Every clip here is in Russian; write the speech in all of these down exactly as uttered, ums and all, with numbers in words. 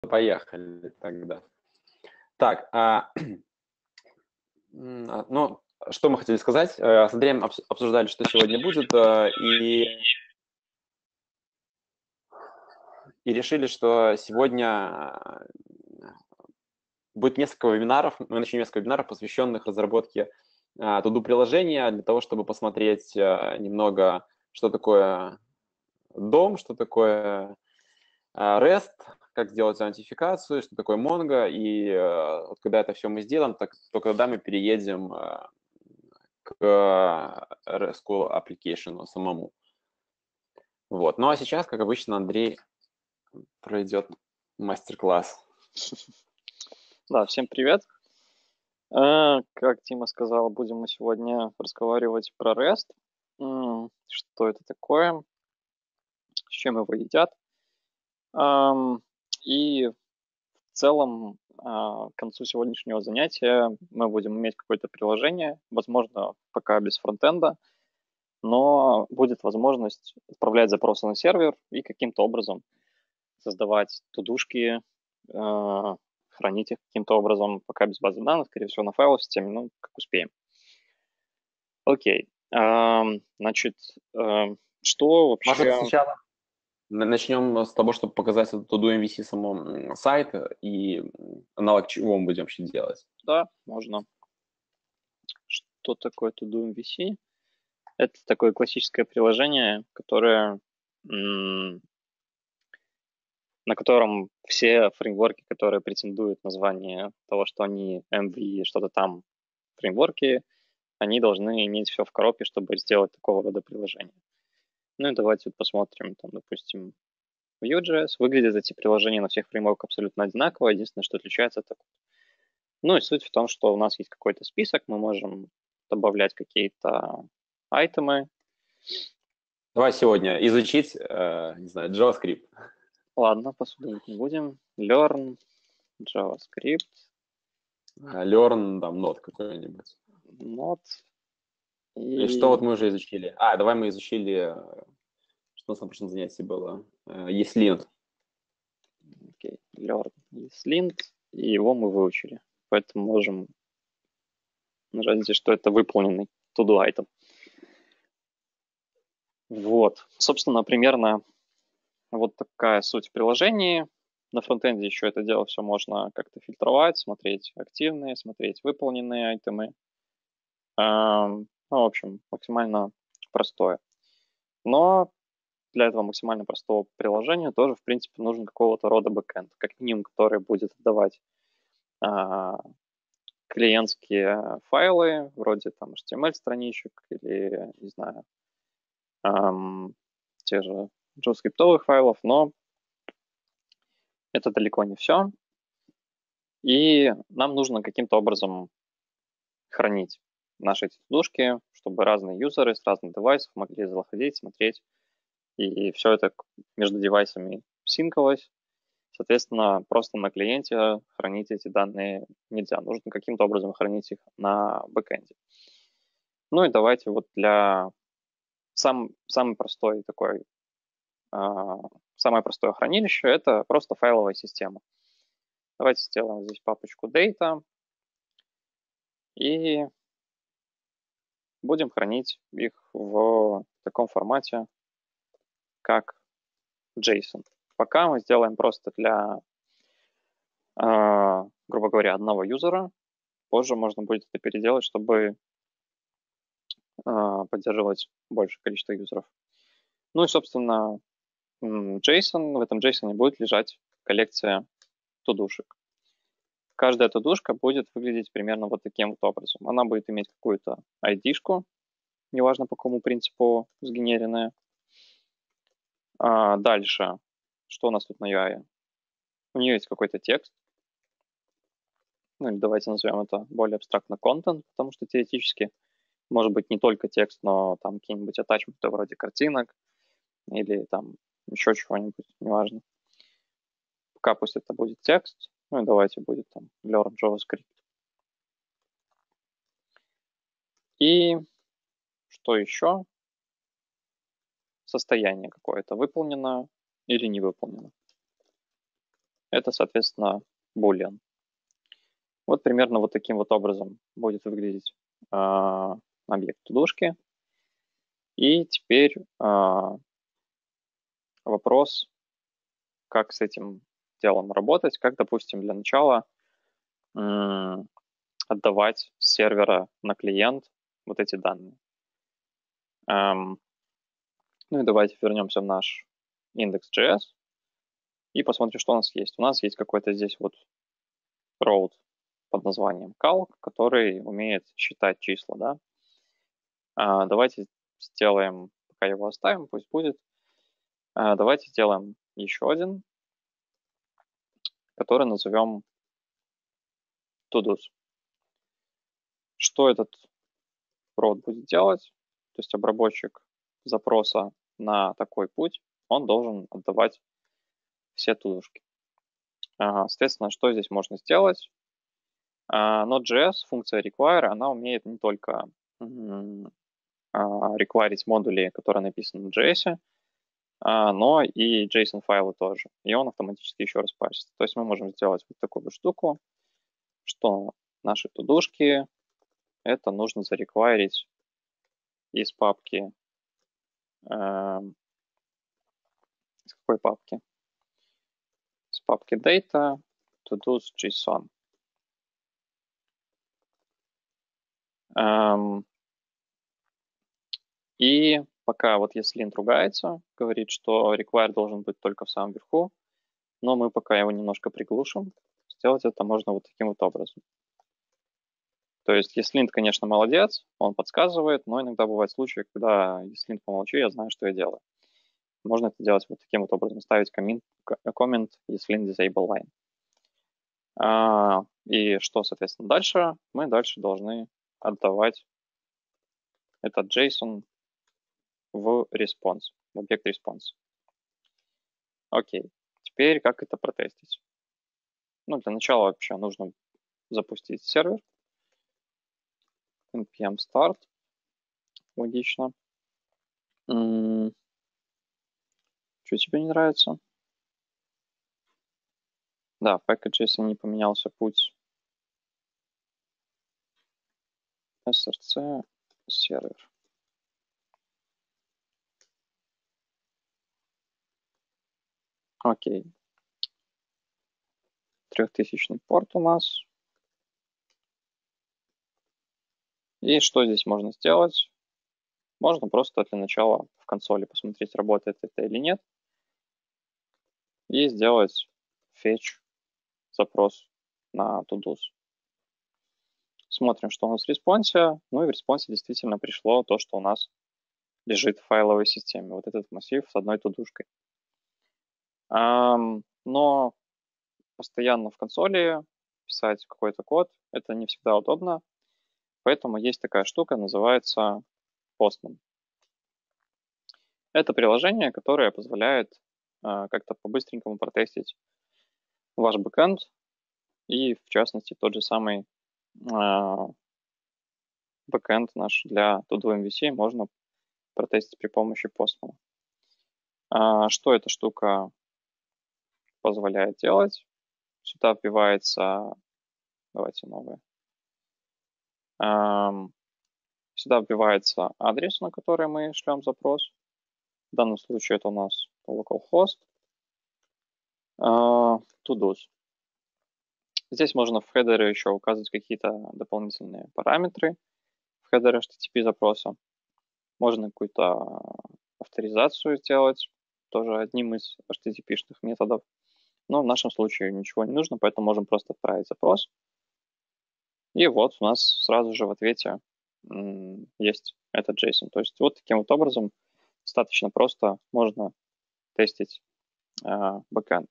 Поехали тогда. Так, а, м, а, ну, что мы хотели сказать? Э, С Андреем обс- обсуждали, что сегодня будет, э, и, и решили, что сегодня э, будет несколько вебинаров, мы начнем несколько вебинаров, посвященных разработке а, to приложения для того, чтобы посмотреть э, немного, что такое дом, что такое а, REST, как сделать аутентификацию, что такое Mongo, и э, вот когда это все мы сделаем, так, только тогда мы переедем э, к RESTful application самому. Вот. Ну а сейчас, как обычно, Андрей пройдет мастер-класс. Да, всем привет. А, Как Тима сказал, будем мы сегодня разговаривать про REST. М, Что это такое, с чем его едят. Ам, И в целом а, к концу сегодняшнего занятия мы будем иметь какое-то приложение, возможно, пока без фронтенда, но будет возможность отправлять запросы на сервер и каким-то образом создавать тудушки, а, хранить их каким-то образом, пока без базы данных, скорее всего, на файловой системе, ну, как успеем. Окей. Ам, значит, эм, что Может, вообще... сначала н- начнем с того, чтобы показать этот to эм ви си само м, сайт и аналог чего мы будем вообще делать. Да, можно. Что такое To-Do эм ви си? Это такое классическое приложение, которое, м, на котором все фреймворки, которые претендуют на звание того, что они эм ви, что-то там фреймворки, они должны иметь все в коробке, чтобы сделать такого рода приложение. Ну и давайте вот посмотрим, там, допустим, Vue.js. Выглядят эти приложения на всех фреймворках абсолютно одинаково. Единственное, что отличается, это... Ну и суть в том, что у нас есть какой-то список, мы можем добавлять какие-то айтемы. Давай сегодня изучить, э, не знаю, JavaScript. Ладно, посудить не будем. Learn, JavaScript, Learn, там, нод какой-нибудь. Node И что и... вот мы уже изучили? А, давай мы изучили, э, что у нас на прошлом занятии было. Э, ESLint. Окей, Learn is lint, и его мы выучили. Поэтому можем нажать здесь, что это выполненный to-do item. Вот. Собственно, примерно вот такая суть в приложении. На фронтенде еще это дело все можно как-то фильтровать, смотреть активные, смотреть выполненные айтемы. Эм, Ну, в общем, максимально простое. Но для этого максимально простого приложения тоже, в принципе, нужен какого-то рода бэкэнд, как минимум, который будет отдавать а, клиентские файлы, вроде там эйч ти эм эль-страничек или, не знаю, ам, те же JavaScript файлов, но это далеко не все. И нам нужно каким-то образом хранить наши эти тудушки, чтобы разные юзеры с разных девайсов могли заходить, смотреть, и все это между девайсами синковалось. Соответственно, просто на клиенте хранить эти данные нельзя. Нужно каким-то образом хранить их на бэкэнде. Ну и давайте вот для сам, самый простой такой, а, самое простое хранилище — это просто файловая система. Давайте сделаем здесь папочку data и будем хранить их в таком формате, как JSON. Пока мы сделаем просто для, а, грубо говоря, одного юзера. Позже можно будет это переделать, чтобы а, поддерживать большее количество юзеров. Ну и, собственно, м, JSON, в этом JSON будет лежать коллекция тудушек. Каждая тудушка будет выглядеть примерно вот таким вот образом. Она будет иметь какую-то ай ди-шку, неважно по какому принципу сгенеренная. А дальше, что у нас тут на ю ай? У нее есть какой-то текст. Ну или давайте назовем это более абстрактно content, потому что теоретически может быть не только текст, но там какие-нибудь attachment вроде картинок или там еще чего-нибудь, неважно. Пока пусть это будет текст. Ну и давайте будет там learn JavaScript. И что еще? Состояние какое-то выполнено или не выполнено. это, соответственно, boolean. Вот примерно вот таким вот образом будет выглядеть э, объект тудушки. И теперь э, вопрос, как с этим делом работать, как, допустим, для начала э, отдавать с сервера на клиент вот эти данные. Эм, ну и давайте вернемся в наш index.js и посмотрим, что у нас есть. У нас есть какой-то здесь вот route под названием calc, который умеет считать числа, да. А, давайте сделаем, пока его оставим, пусть будет. А, давайте сделаем еще один, который назовем todos. Что этот route будет делать? То есть обработчик запроса на такой путь, он должен отдавать все тудушки. А, соответственно, что здесь можно сделать? А, Node.js, функция require, она умеет не только реквайрить модули, которые написаны в джей эс, но и JSON-файлы тоже. И он автоматически еще раз парсится. То есть мы можем сделать вот такую вот штуку, что наши тудушки это нужно зареквайрить из папки. Э, из какой папки? Из папки data todos.json. Эм, и пока вот ESLint ругается, говорит, что require должен быть только в самом верху, но мы пока его немножко приглушим. Сделать это можно вот таким вот образом. То есть ESLint, конечно, молодец, он подсказывает, но иногда бывают случаи, когда ESLint помолчи, я знаю, что я делаю. Можно это делать вот таким вот образом, ставить comment, comment ESLint disable line. А, и что, соответственно, дальше? Мы дальше должны отдавать этот JSON в response, в объект response. Окей, теперь как это протестить? Ну, для начала вообще нужно запустить сервер. npm start. Логично. М-м- что тебе не нравится? Да, в package.js не поменялся путь. src сервер. Окей. Трехтысячный порт у нас. И что здесь можно сделать? Можно просто для начала в консоли посмотреть, работает это или нет. И сделать fetch запрос на todos. Смотрим, что у нас в респонсе. Ну и в респонсе действительно пришло то, что у нас лежит в файловой системе. Вот этот массив с одной тудушкой. Но постоянно в консоли писать какой-то код, это не всегда удобно. Поэтому есть такая штука, называется Postman. Это приложение, которое позволяет э, как-то по-быстренькому протестить ваш бэкэнд и, в частности, тот же самый э, бэкэнд наш для TodoMVC можно протестить при помощи Postman. А, что эта штука позволяет делать? Сюда вбивается... Давайте новое. Um, сюда вбивается адрес, на который мы шлем запрос. В данном случае это у нас localhost. Uh, todos. Здесь можно в хедере еще указывать какие-то дополнительные параметры в хедере эйч ти ти пи запроса. Можно какую-то авторизацию сделать, тоже одним из эйч ти ти пи-шных методов. Но в нашем случае ничего не нужно, поэтому можем просто отправить запрос. И вот у нас сразу же в ответе м, есть этот JSON. То есть вот таким вот образом достаточно просто можно тестить э, бэкэнд.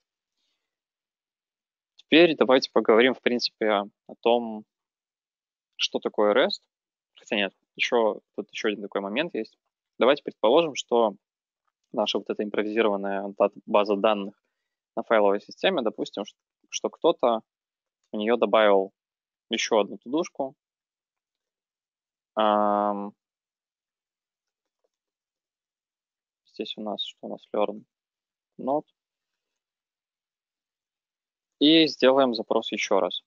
Теперь давайте поговорим, в принципе, о том, что такое REST. Хотя нет, еще, тут еще один такой момент есть. Давайте предположим, что наша вот эта импровизированная база данных на файловой системе, допустим, что кто-то у нее добавил еще одну тудушку. Um, здесь у нас что у нас learn node. И сделаем запрос еще раз.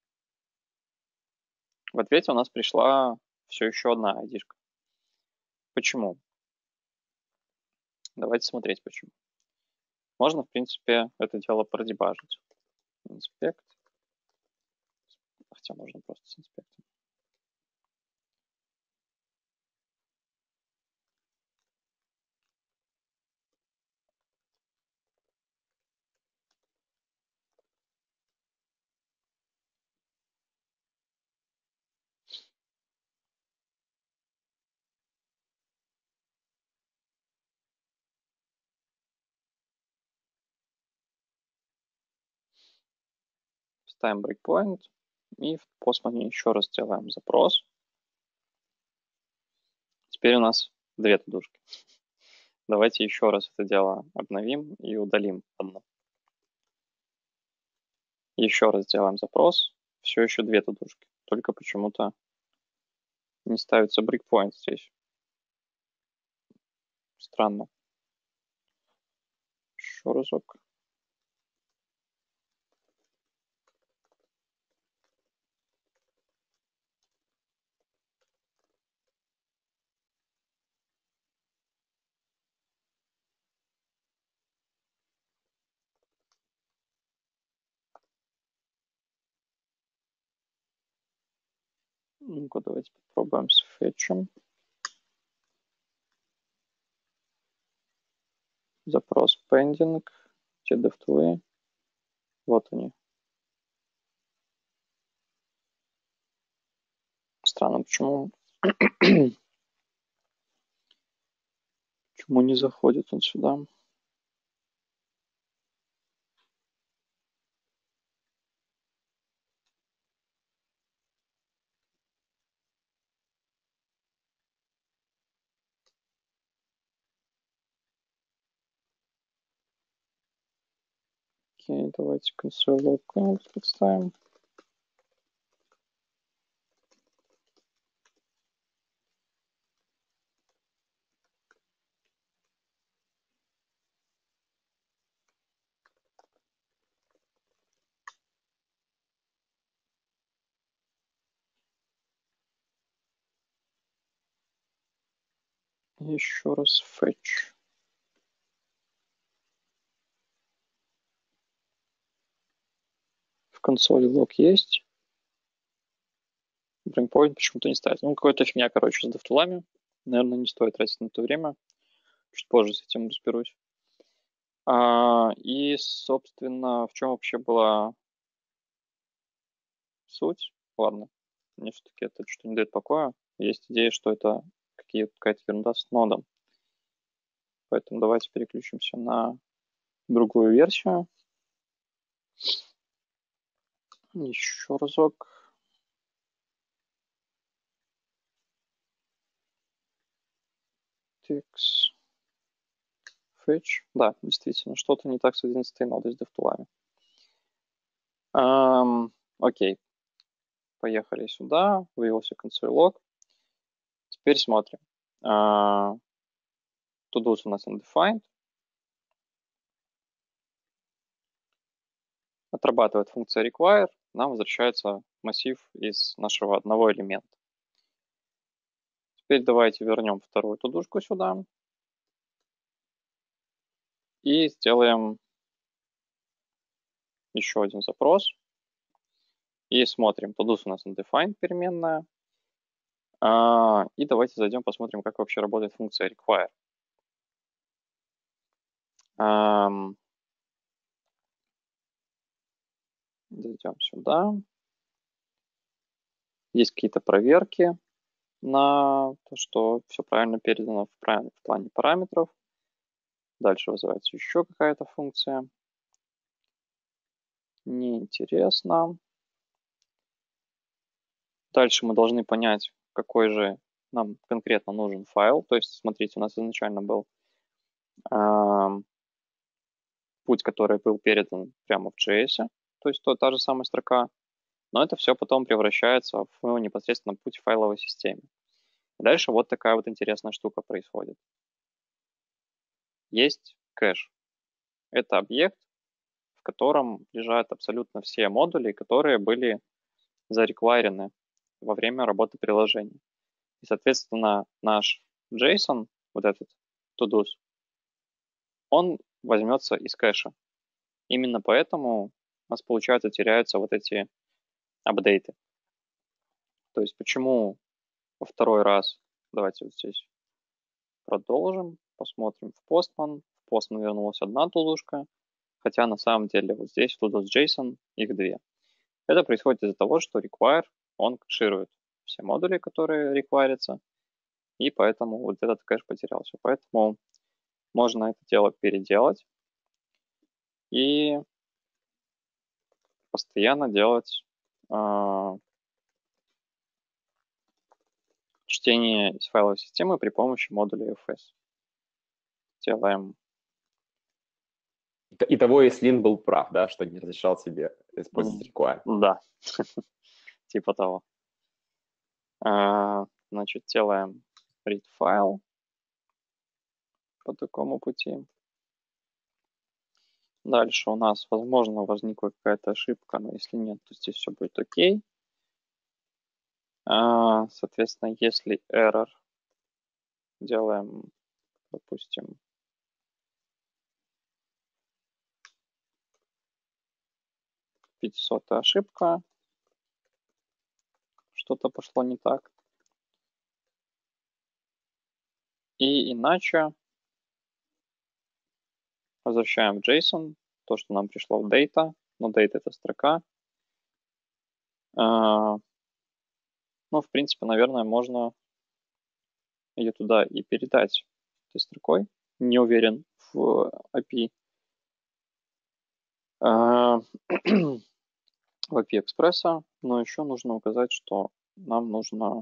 В ответе у нас пришла все еще одна ай ди-шка. Почему? Давайте смотреть, почему. Можно, в принципе, это дело продебажить. Inspect. Хотя можно просто с инспектором. Ставим breakpoint и в постмане еще раз делаем запрос. Теперь у нас две тудушки. Давайте еще раз это дело обновим и удалим одну. Еще раз делаем запрос. Все еще две тудушки. Только почему-то не ставится breakpoint здесь. Странно. Еще разок. Ну-ка, давайте попробуем с фетчем. Запрос pending. Где DevTools? Вот они. Странно, почему... почему не заходит он сюда? Окей, давайте console log подставим. Еще раз fetch. В консоли лог есть. Breakpoint почему-то не ставит. Ну, какая-то фигня, короче, с DevTools. Наверное, не стоит тратить на это время. Чуть позже с этим разберусь. А, и, собственно, в чем вообще была суть? Ладно, мне все-таки это что-то не дает покоя. Есть идея, что это какая-то ерунда с нодом. Поэтому давайте переключимся на другую версию. Еще разок. Tix. Fetch. Да, действительно, что-то не так с одиннадцатой нодой с DevTools. Um, окей. Поехали сюда. Вывелся console log. Теперь смотрим. Uh, To-dos у нас undefined. Отрабатывает функция require. Нам возвращается массив из нашего одного элемента. Теперь давайте вернем вторую тудушку сюда. И сделаем еще один запрос. И смотрим. To-dos у нас undefined переменная. А, и давайте зайдем, посмотрим, как вообще работает функция require. Um, зайдем сюда. Есть какие-то проверки на то, что все правильно передано в, правильно, в плане параметров. Дальше вызывается еще какая-то функция. Неинтересно. Дальше мы должны понять, какой же нам конкретно нужен файл. То есть, смотрите, у нас изначально был э, путь, который был передан прямо в джей эс, то есть то, та же самая строка. Но это все потом превращается в непосредственно путь в файловой системе. И дальше вот такая вот интересная штука происходит. Есть кэш. Это объект, в котором лежат абсолютно все модули, которые были зареквайрены во время работы приложения. И, соответственно, наш JSON, вот этот to-dos, он возьмется из кэша. Именно поэтому у нас, получается, теряются вот эти апдейты. То есть почему во второй раз, давайте вот здесь продолжим, посмотрим в Postman. В Postman вернулась одна тулушка, хотя на самом деле вот здесь в to-dos.json их две. Это происходит из-за того, что require, он кэширует все модули, которые реквайрятся, и поэтому вот этот кэш потерялся. Поэтому можно это дело переделать и постоянно делать э, чтение из файловой системы при помощи модуля эф эс. Делаем. Итого, если Лин был прав, да, что не разрешал себе использовать require. Да, типа того. А, значит, делаем read файл по такому пути. Дальше у нас, возможно, возникла какая-то ошибка, но если нет, то здесь все будет окей. А, соответственно, если error, делаем, допустим, пятисотая ошибка, что-то пошло не так. И иначе возвращаем в JSON то, что нам пришло в data, но data это строка. А, ну, в принципе, наверное, можно ее туда и передать этой строкой. Не уверен в эй пи ай. А, в эй пи ай экспресса, но еще нужно указать, что нам нужно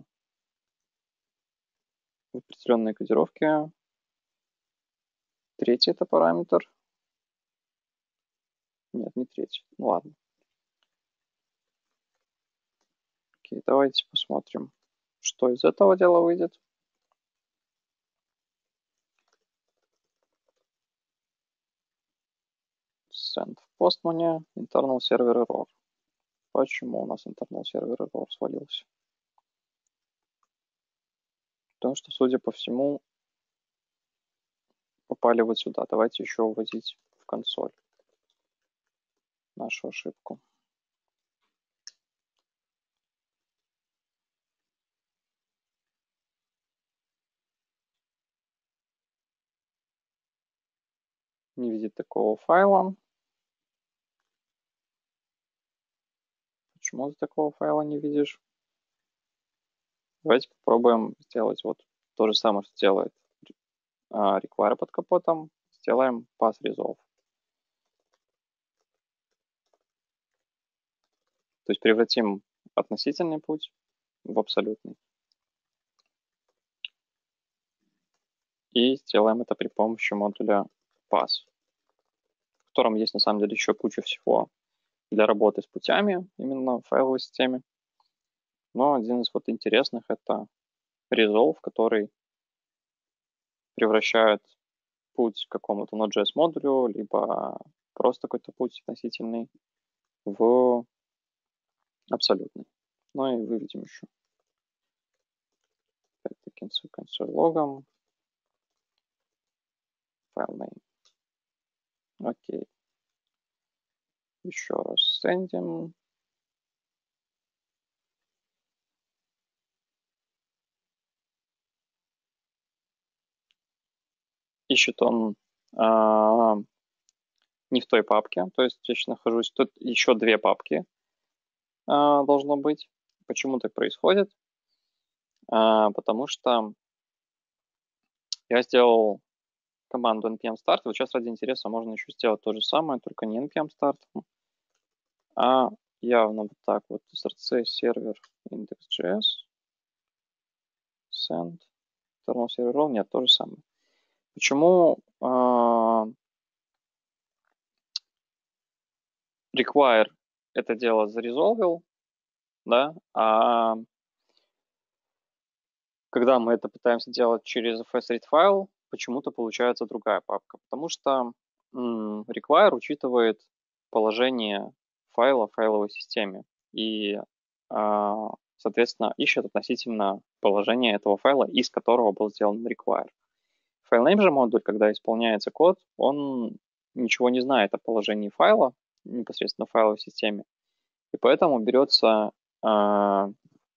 в определенной кодировке. Третий это параметр. Нет, не третий. Ну ладно. Окей, давайте посмотрим, что из этого дела выйдет. Send в Postman, internal server error. Почему у нас internal server error свалился? Потому что, судя по всему, попали вот сюда. Давайте еще вводить в консоль нашу ошибку. Не видит такого файла. Почему ты такого файла не видишь? Давайте попробуем сделать вот то же самое, что делает uh, require под капотом. Сделаем path resolve. То есть превратим относительный путь в абсолютный. И сделаем это при помощи модуля path, в котором есть на самом деле еще куча всего для работы с путями, именно в файловой системе. Но один из вот интересных это resolve, который превращает путь к какому-то Node.js модулю, либо просто какой-то путь относительный в абсолютный. Ну и выведем еще. Опять-таки с консоль логом. File name. Окей. Еще раз сендим. Ищет он а, не в той папке, то есть я сейчас нахожусь, тут еще две папки а, должно быть. Почему так происходит? А, потому что я сделал команду npm start, вот сейчас ради интереса можно еще сделать то же самое, только не npm start, а явно вот так вот src сервер index.js send internal server, нет, то же самое. Почему э, require это дело зарезолвил, да, а когда мы это пытаемся делать через fsread файл, почему-то получается другая папка, потому что м, require учитывает положение файла в файловой системе и, соответственно, ищет относительно положения этого файла, из которого был сделан require. FileName же модуль, когда исполняется код, он ничего не знает о положении файла непосредственно в файловой системе, и поэтому берется э,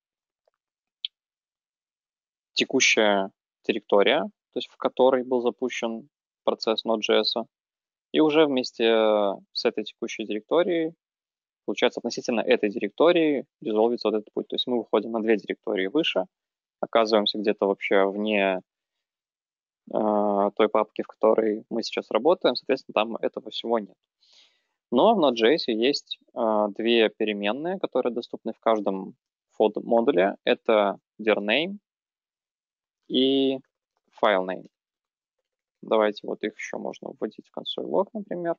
текущая директория, то есть в которой был запущен процесс Node.js, и уже вместе с этой текущей директорией, получается, относительно этой директории резолвится вот этот путь. То есть мы выходим на две директории выше, оказываемся где-то вообще вне э, той папки, в которой мы сейчас работаем, соответственно, там этого всего нет. Но в Node.js есть э, две переменные, которые доступны в каждом модуле. Это dirname и filename. Давайте вот их еще можно вводить в консоль лог, например.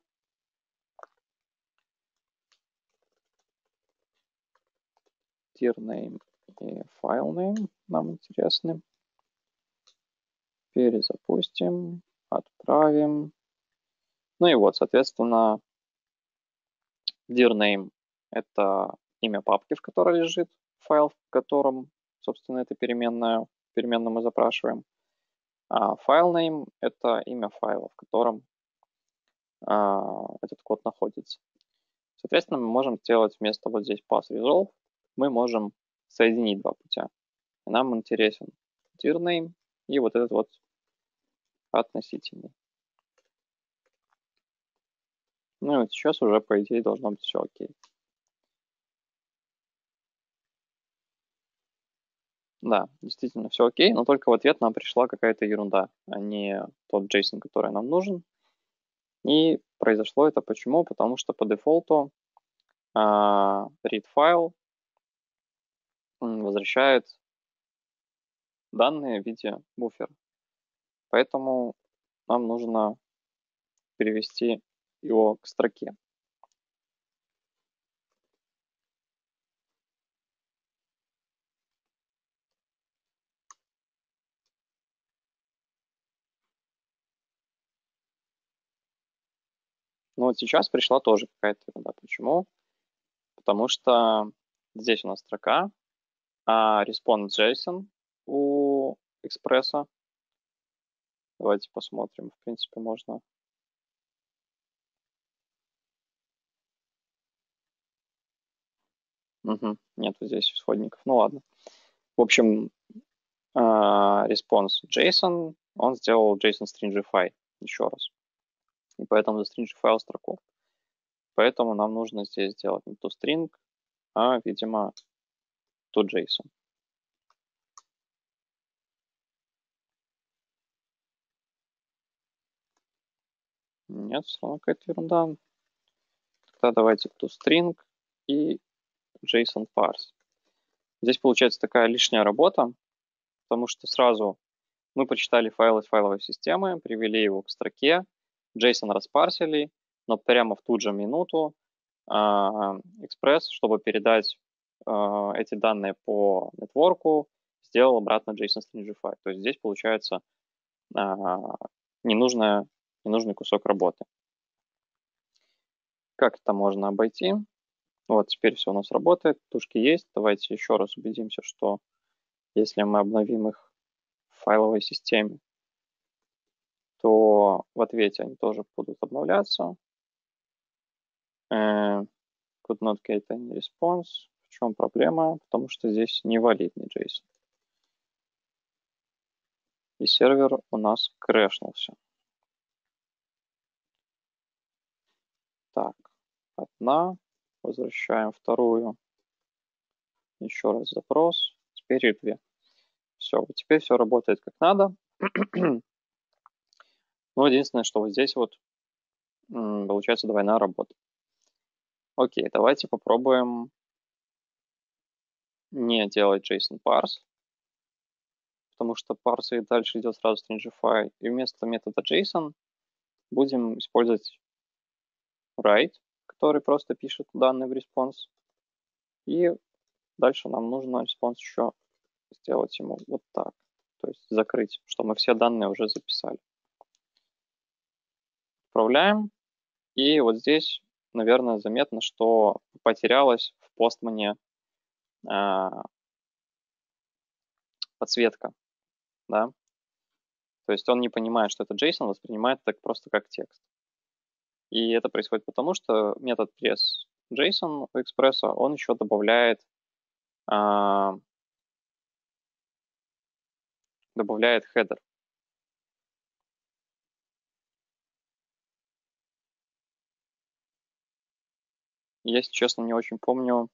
Dirname и filename нам интересны. Перезапустим, отправим. Ну и вот, соответственно, dirname — это имя папки, в которой лежит файл, в котором, собственно, эта переменная, переменную мы запрашиваем. А filename — это имя файла, в котором а, этот код находится. Соответственно, мы можем сделать вместо вот здесь pass_resolve, мы можем соединить два путя. И нам интересен dirname и вот этот вот относительный. Ну и вот сейчас уже, по идее, должно быть все окей. Да, действительно все окей, но только в ответ нам пришла какая-то ерунда, а не тот JSON, который нам нужен. И произошло это почему? Потому что по дефолту uh, read file возвращает данные в виде буфера. Поэтому нам нужно перевести его к строке. Но вот сейчас пришла тоже какая-то ерунда. Почему? Потому что здесь у нас строка, а response.json у экспресса. Давайте посмотрим. В принципе, можно... Угу. Нет здесь исходников. Ну ладно. В общем, response.json, он сделал JSON-stringify еще раз. И поэтому zastringify строку. Поэтому нам нужно здесь сделать не toString, а, видимо, toJSON. Нет, все равно какая-то ерунда. Тогда давайте toString и JSON parse. Здесь получается такая лишняя работа, потому что сразу мы прочитали файл из файловой системы, привели его к строке, JSON распарсили, но прямо в ту же минуту Express, чтобы передать э, эти данные по нетворку, сделал обратно JSON-stringify. То есть здесь получается э, ненужная, ненужный кусок работы. Как это можно обойти? Вот теперь все у нас работает, тушки есть. Давайте еще раз убедимся, что если мы обновим их в файловой системе, то в ответе они тоже будут обновляться. Э, could not get any response. В чем проблема? Потому что здесь невалидный JSON. И сервер у нас крэшнулся. Так, одна. Возвращаем вторую. Еще раз запрос. Теперь и две. Все, вот теперь все работает как надо. Ну, единственное, что вот здесь вот получается двойная работа. Окей, давайте попробуем не делать JSON parse, потому что parse и дальше идет сразу stringify. И вместо метода JSON будем использовать write, который просто пишет данные в response. И дальше нам нужно response еще сделать ему вот так. То есть закрыть, что мы все данные уже записали. Отправляем. И вот здесь наверное, заметно, что потерялась в Postman а, подсветка, да. То есть он не понимает, что это JSON, воспринимает так просто как текст. И это происходит потому, что метод press.json у Express, он еще добавляет, а, добавляет header. Я, если честно, не очень помню.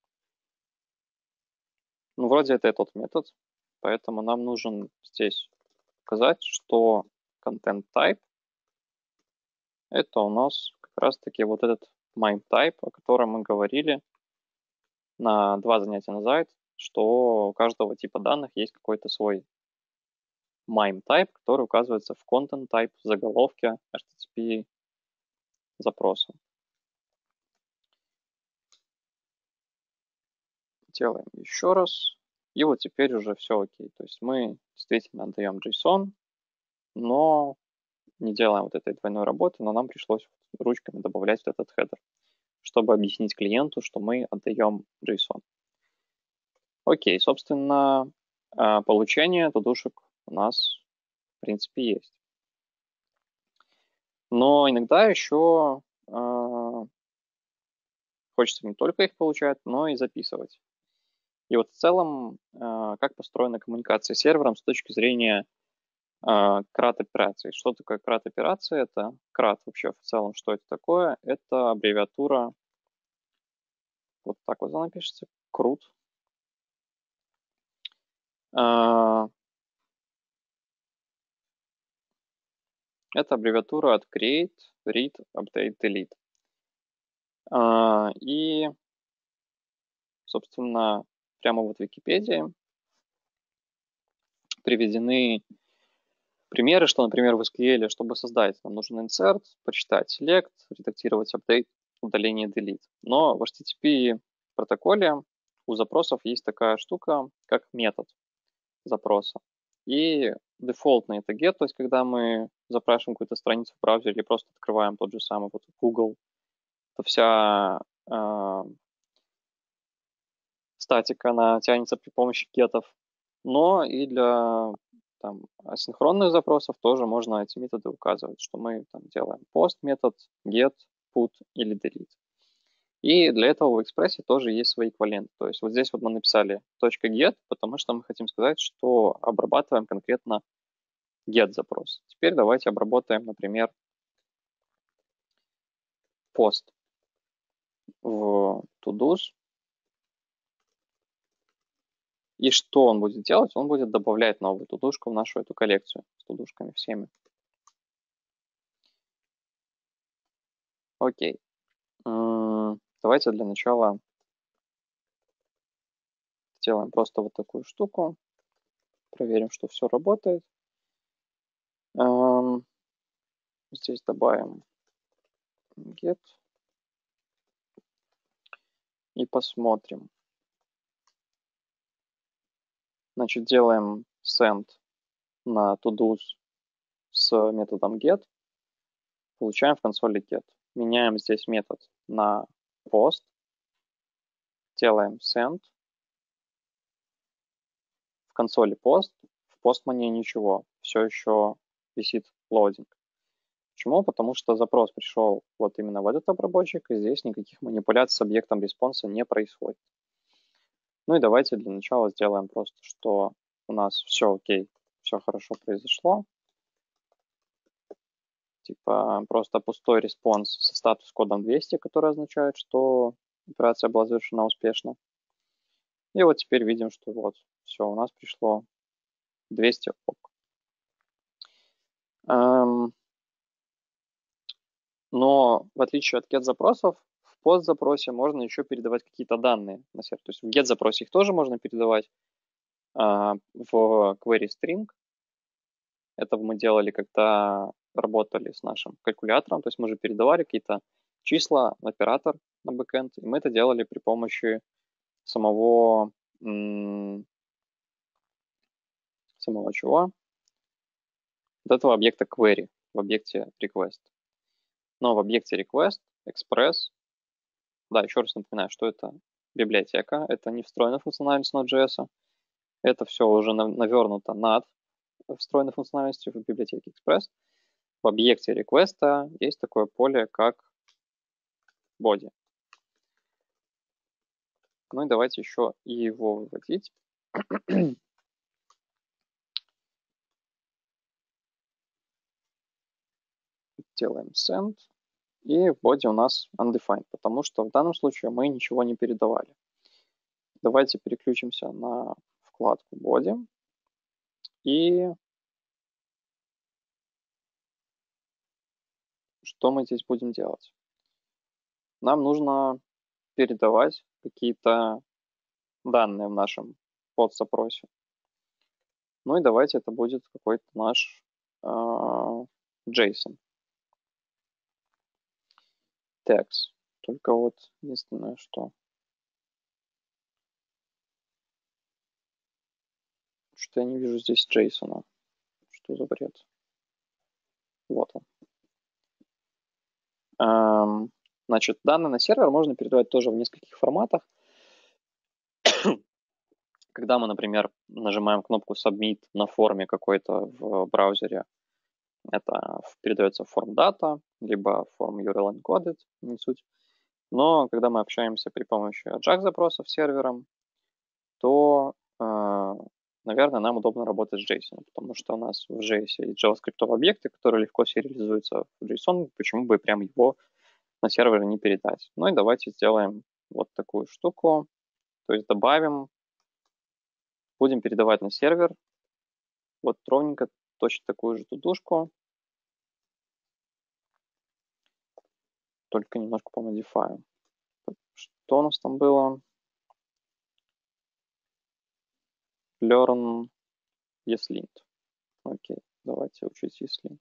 Ну, вроде это тот метод, поэтому нам нужен здесь указать, что content type это у нас как раз-таки вот этот mime type, о котором мы говорили на два занятия назад, что у каждого типа данных есть какой-то свой mime type, который указывается в content type в заголовке эйч ти ти пи запроса. Делаем еще раз. И вот теперь уже все окей. То есть мы действительно отдаем JSON, но не делаем вот этой двойной работы, но нам пришлось ручками добавлять этот header, чтобы объяснить клиенту, что мы отдаем JSON. Окей, собственно, получение тудушек у нас, в принципе, есть. Но иногда еще хочется не только их получать, но и записывать. И вот в целом, как построена коммуникация с сервером с точки зрения крат операции. Что такое крат операции? Это крат вообще в целом, что это такое? Это аббревиатура, вот так вот она пишется, крут. Это аббревиатура от create, read, update, delete. И, собственно, прямо вот в Википедии приведены примеры, что, например, в эс кью эль, чтобы создать, нам нужен insert, почитать select, редактировать update, удаление delete. Но в эйч ти ти пи протоколе у запросов есть такая штука, как метод запроса. И дефолтный это get, то есть когда мы запрашиваем какую-то страницу в браузере или просто открываем тот же самый вот Google, то вся э, статика, она тянется при помощи гетов. Но и для там, асинхронных запросов тоже можно эти методы указывать, что мы там делаем post метод, get, put или delete. И для этого в экспрессе тоже есть свои эквиваленты. То есть вот здесь вот мы написали .get, потому что мы хотим сказать, что обрабатываем конкретно get запрос. Теперь давайте обработаем, например, post в todos. И что он будет делать? Он будет добавлять новую тудушку в нашу эту коллекцию с тудушками всеми. Окей. Давайте для начала сделаем просто вот такую штуку. Проверим, что все работает. Здесь добавим get. И посмотрим. Значит, делаем send на todos с методом get. Получаем в консоли get. Меняем здесь метод на post. Делаем send. В консоли post. В Postman ничего. Все еще висит loading. Почему? Потому что запрос пришел вот именно в этот обработчик, и здесь никаких манипуляций с объектом респонса не происходит. Ну и давайте для начала сделаем просто, что у нас все окей, все хорошо произошло. Типа просто пустой респонс со статус-кодом двести, который означает, что операция была завершена успешно. И вот теперь видим, что вот все, у нас пришло двести ок. Эм, но в отличие от get-запросов, в post-запросе можно еще передавать какие-то данные на сервер. То есть в get-запросе их тоже можно передавать. А в query string это мы делали, когда работали с нашим калькулятором. То есть мы же передавали какие-то числа в оператор на бэкэнд, и мы это делали при помощи самого самого чего? Вот этого объекта query в объекте request. Но в объекте request Express. Да, еще раз напоминаю, что это библиотека, это не встроенная функциональность Node.js. Это все уже навернуто над встроенной функциональностью в библиотеке Express. В объекте request есть такое поле, как body. Ну и давайте еще его выводить. Делаем send. И в body у нас undefined, потому что в данном случае мы ничего не передавали. Давайте переключимся на вкладку body. И что мы здесь будем делать? Нам нужно передавать какие-то данные в нашем подзапросе. Ну и давайте это будет какой-то наш э, JSON. Text. Только вот единственное, что... Что я не вижу здесь JSON. Что за бред? Вот он. Эм, значит, данные на сервер можно передавать тоже в нескольких форматах. Когда мы, например, нажимаем кнопку Submit на форме какой-то в браузере, это передается в форм data, либо в форм ю ар эл encoded, не суть. Но когда мы общаемся при помощи Ajax запросов с сервером, то, э, наверное, нам удобно работать с JSON, потому что у нас в джей эс есть JavaScript объекты, которые легко сериализуются в JSON, почему бы прям его на сервере не передать. Ну и давайте сделаем вот такую штуку, то есть добавим, будем передавать на сервер вот ровненько точно такую же тудушку, только немножко помодифаем. Что у нас там было? Learn ESLint. Окей, давайте учить ESLint.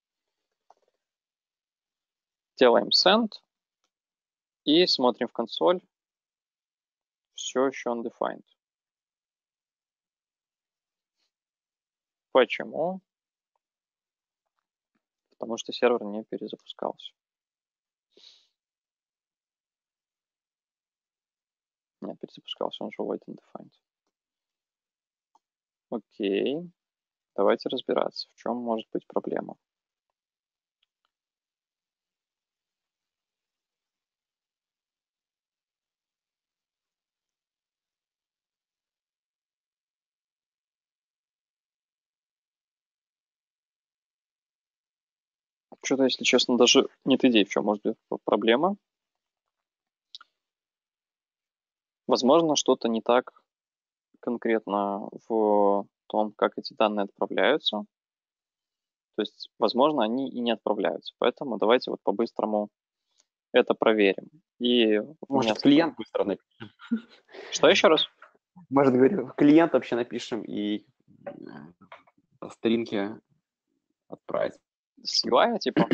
Делаем send и смотрим в консоль. Все еще undefined. Почему? Потому что сервер не перезапускался. Не, перезапускался, он же void undefined. Окей. Давайте разбираться, в чем может быть проблема. Что-то, если честно, даже нет идей, в чем может быть проблема. Возможно, что-то не так конкретно в том, как эти данные отправляются. То есть, возможно, они и не отправляются. Поэтому давайте вот по-быстрому это проверим. И Может, клиент быстро напишем. Что еще раз? Может, говорю, клиент вообще напишем и по старинке отправить. С ю ай, типа?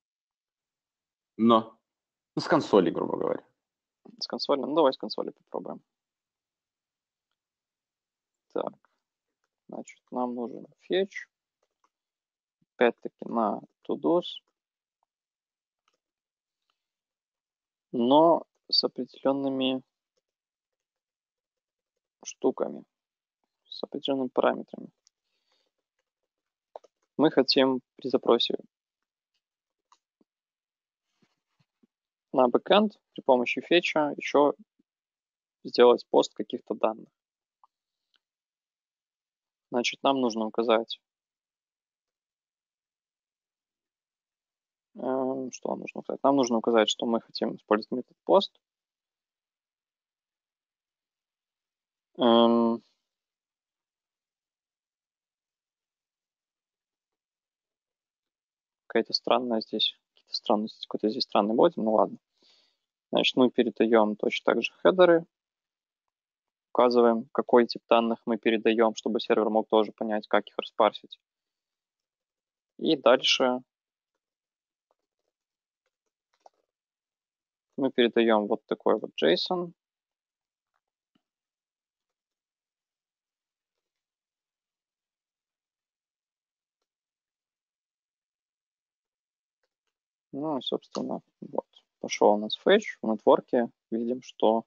Но. Ну, с консоли, грубо говоря. С консоли? Ну, давай с консоли попробуем. Так. Значит, нам нужен fetch. Опять-таки на todos. Но с определенными штуками. С определенными параметрами. Мы хотим при запросе на бэкэнд при помощи фетча еще сделать пост каких-то данных. Значит, нам нужно указать, э, что нам нужно указать? Нам нужно указать, что мы хотим использовать метод post. Эм, какая-то странная здесь, какие-то странности, какой-то здесь странный боди, ну ладно. Значит, мы передаем точно так же хедеры, указываем, какой тип данных мы передаем, чтобы сервер мог тоже понять, как их распарсить. И дальше мы передаем вот такой вот JSON. Ну и, собственно, вот. Пошел у нас fetch, в нетворке видим, что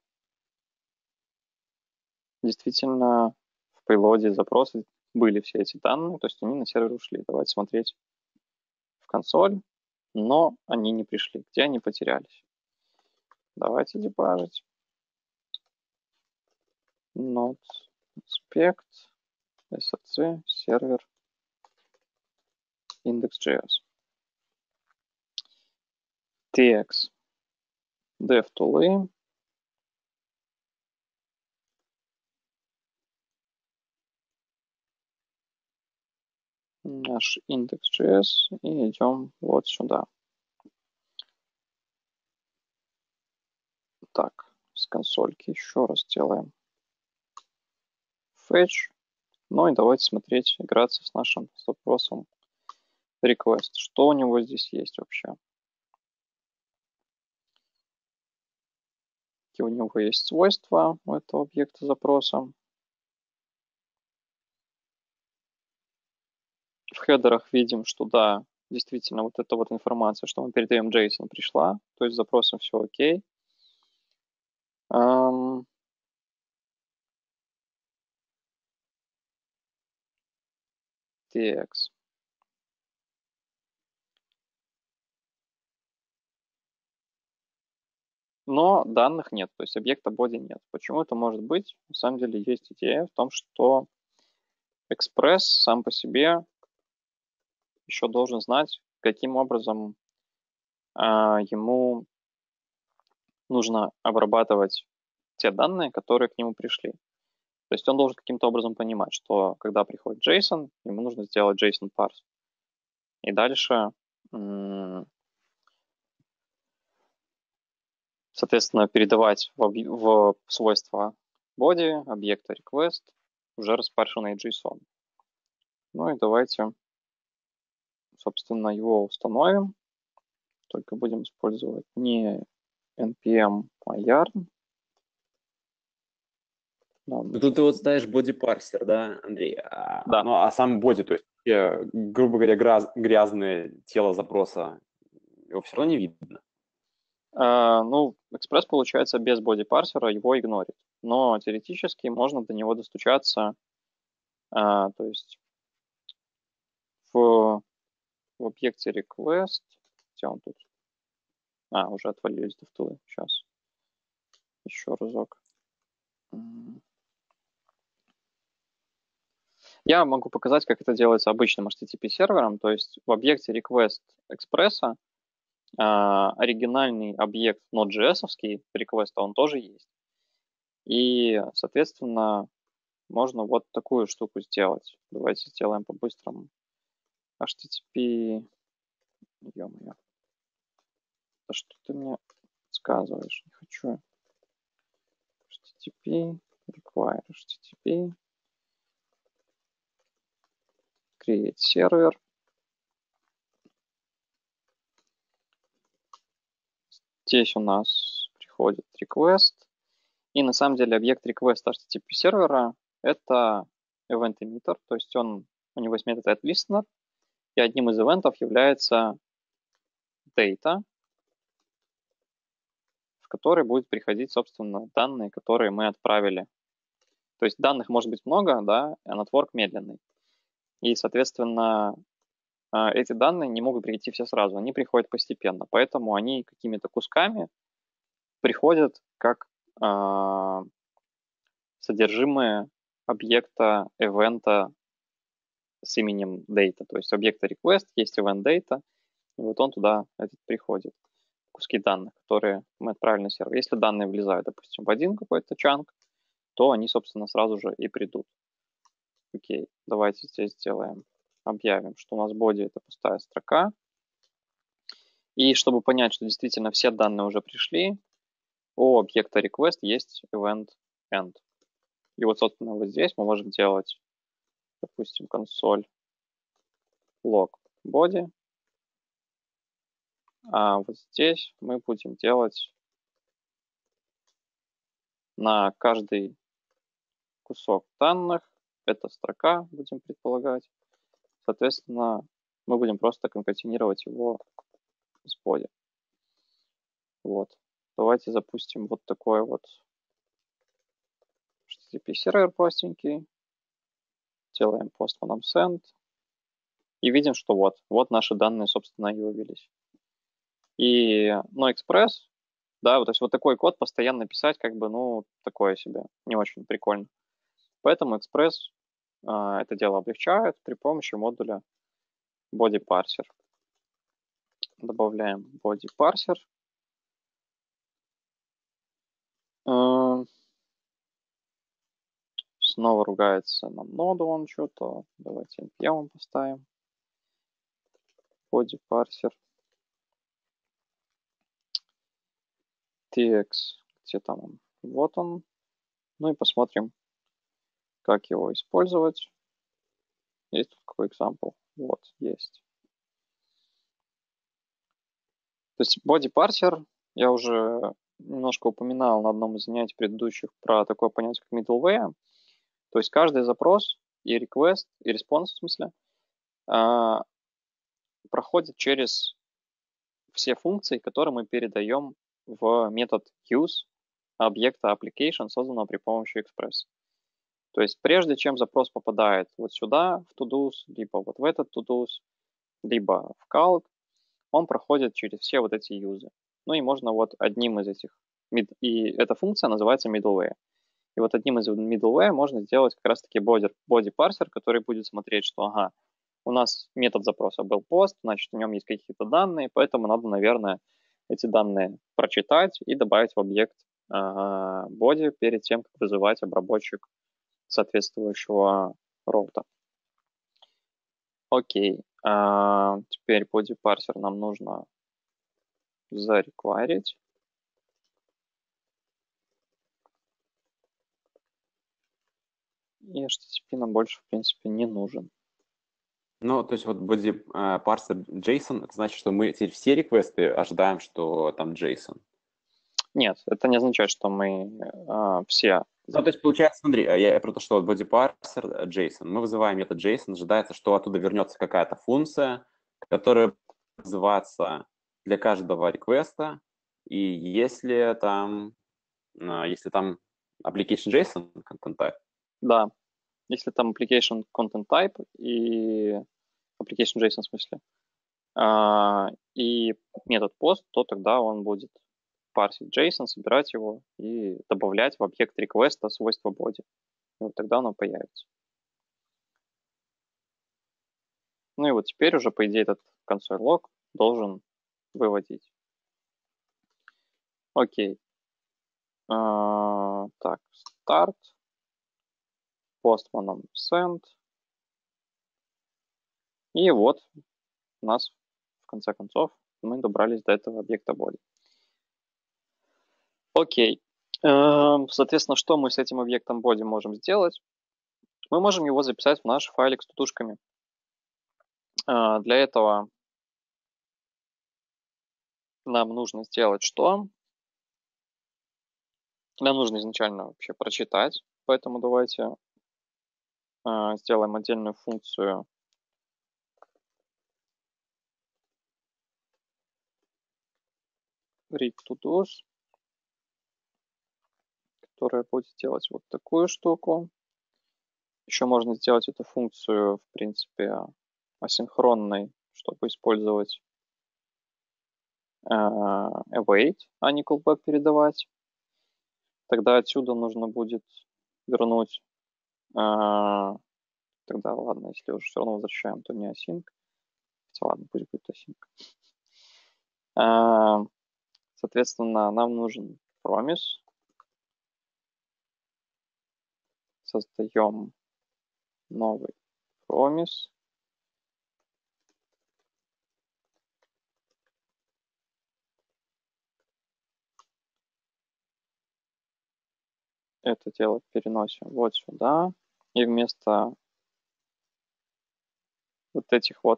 действительно в payload запроса были все эти данные, то есть они на сервер ушли. Давайте смотреть в консоль, но они не пришли. Где они потерялись? Давайте дебажить. Node inspect src сервер index.js. tx devtools. Наш index.js и идем вот сюда. Так, с консольки еще раз делаем fetch. Ну и давайте смотреть, играться с нашим запросом request. Что у него здесь есть вообще? Какие у него есть свойства у этого объекта запроса? В хедерах видим, что да, действительно, вот эта вот информация, что мы передаем JSON, пришла, то есть с запросом все окей. Um, tx. Но данных нет, то есть объекта body нет. Почему это может быть? На самом деле есть идея в том, что Express сам по себе еще должен знать, каким образом а, ему нужно обрабатывать те данные, которые к нему пришли. То есть он должен каким-то образом понимать, что когда приходит JSON, ему нужно сделать JSON parse. И дальше, соответственно, передавать в, в свойства body объекта request уже распаршенный JSON. Ну и давайте, собственно, его установим. Только будем использовать не npm, а yarn. Нам Тут нужно... ты вот ставишь body-парсер, да, Андрей? Да. Ну, а сам body, то есть, грубо говоря, гряз, грязное тело запроса, его все равно не видно. Uh, ну, Express, получается, без body-парсера его игнорит. Но теоретически можно до него достучаться, uh, то есть в, в объекте request, где он тут? А, уже отвалились DevTools. Сейчас. Еще разок. Я могу показать, как это делается обычным эйч ти ти пи сервером. То есть в объекте request Express а, оригинальный объект Node.js-овский request, он тоже есть. И, соответственно, можно вот такую штуку сделать. Давайте сделаем по-быстрому. эйч ти ти пи... Ё-моё. Да что ты мне сказываешь? Не хочу. эйч ти ти пи, require эйч ти ти пи, create server. Здесь у нас приходит request. И на самом деле объект request эйч ти ти пи сервера это event emitter, то есть он, у него есть метод addListener, и одним из ивентов является data, в который будет приходить, собственно, данные, которые мы отправили. То есть данных может быть много, да, а network медленный. И, соответственно, эти данные не могут прийти все сразу, они приходят постепенно. Поэтому они какими-то кусками приходят как э, содержимое объекта event с именем data. То есть объекта request есть event data, и вот он туда этот приходит. Куски данных, которые мы отправили на сервер. Если данные влезают, допустим, в один какой-то чанк, то они, собственно, сразу же и придут. Окей, давайте здесь сделаем, объявим, что у нас body — это пустая строка. И чтобы понять, что действительно все данные уже пришли, у объекта request есть event end. И вот, собственно, вот здесь мы можем делать, допустим, консоль log body. А вот здесь мы будем делать на каждый кусок данных, это строка, будем предполагать. Соответственно, мы будем просто конкатинировать его с body. Вот. Давайте запустим вот такой вот эйч ти ти пи сервер простенький. Делаем postman send. И видим, что вот, вот наши данные, собственно, и вывелись. И NoExpress, да, вот, то есть вот такой код постоянно писать, как бы, ну, такое себе, не очень прикольно. Поэтому Express а, это дело облегчает при помощи модуля BodyParser. Добавляем BodyParser. А, снова ругается нам ноду он что-то. Давайте npm поставим. BodyParser. tx, где там он? Вот он. Ну и посмотрим, как его использовать. Есть тут какой example? Вот, есть. То есть body parser, я уже немножко упоминал на одном из занятий предыдущих про такое понятие, как middleware. То есть каждый запрос и request, и response, в смысле, проходит через все функции, которые мы передаем в метод use объекта application, созданного при помощи Express. То есть прежде чем запрос попадает вот сюда, в todos, либо вот в этот todos, либо в calc, он проходит через все вот эти юзы. Ну и можно вот одним из этих, и эта функция называется middleware. И вот одним из middleware можно сделать как раз-таки body, body parser, который будет смотреть, что ага, у нас метод запроса был пост, значит, в нем есть какие-то данные, поэтому надо, наверное, эти данные прочитать и добавить в объект э, body перед тем, как вызывать обработчик соответствующего роута. Окей. А, теперь body parser нам нужно зареквайрить. И эйч ти ти пи нам больше, в принципе, не нужен. Ну, то есть вот body uh, parser JSON, это значит, что мы теперь все реквесты ожидаем, что там JSON. Нет, это не означает, что мы uh, все... Ну, то есть получается, смотри, я, я про то, что вот body parser JSON, мы вызываем метод JSON, ожидается, что оттуда вернется какая-то функция, которая вызывается для каждого реквеста, и если там, если там application JSON content type. Да, если там application content type и application JSON в смысле, а, и метод post, то тогда он будет парсить JSON, собирать его и добавлять в объект реквеста свойства body. И вот тогда оно появится. Ну и вот теперь уже, по идее, этот консоль лог должен выводить. Окей. А, так, start. Postman send. И вот у нас, в конце концов, мы добрались до этого объекта body. Окей. Соответственно, что мы с этим объектом body можем сделать? Мы можем его записать в наш файлик с тутушками. Для этого нам нужно сделать что? Нам нужно изначально вообще прочитать, поэтому давайте сделаем отдельную функцию read todos, которая будет делать вот такую штуку. Еще можно сделать эту функцию, в принципе, асинхронной, чтобы использовать await, а не callback передавать. Тогда отсюда нужно будет вернуть, тогда ладно, если уже все равно возвращаем, то не async. Хотя ладно, пусть будет async. Соответственно, нам нужен promise. Создаем новый promise. Это дело переносим вот сюда. И вместо вот этих вот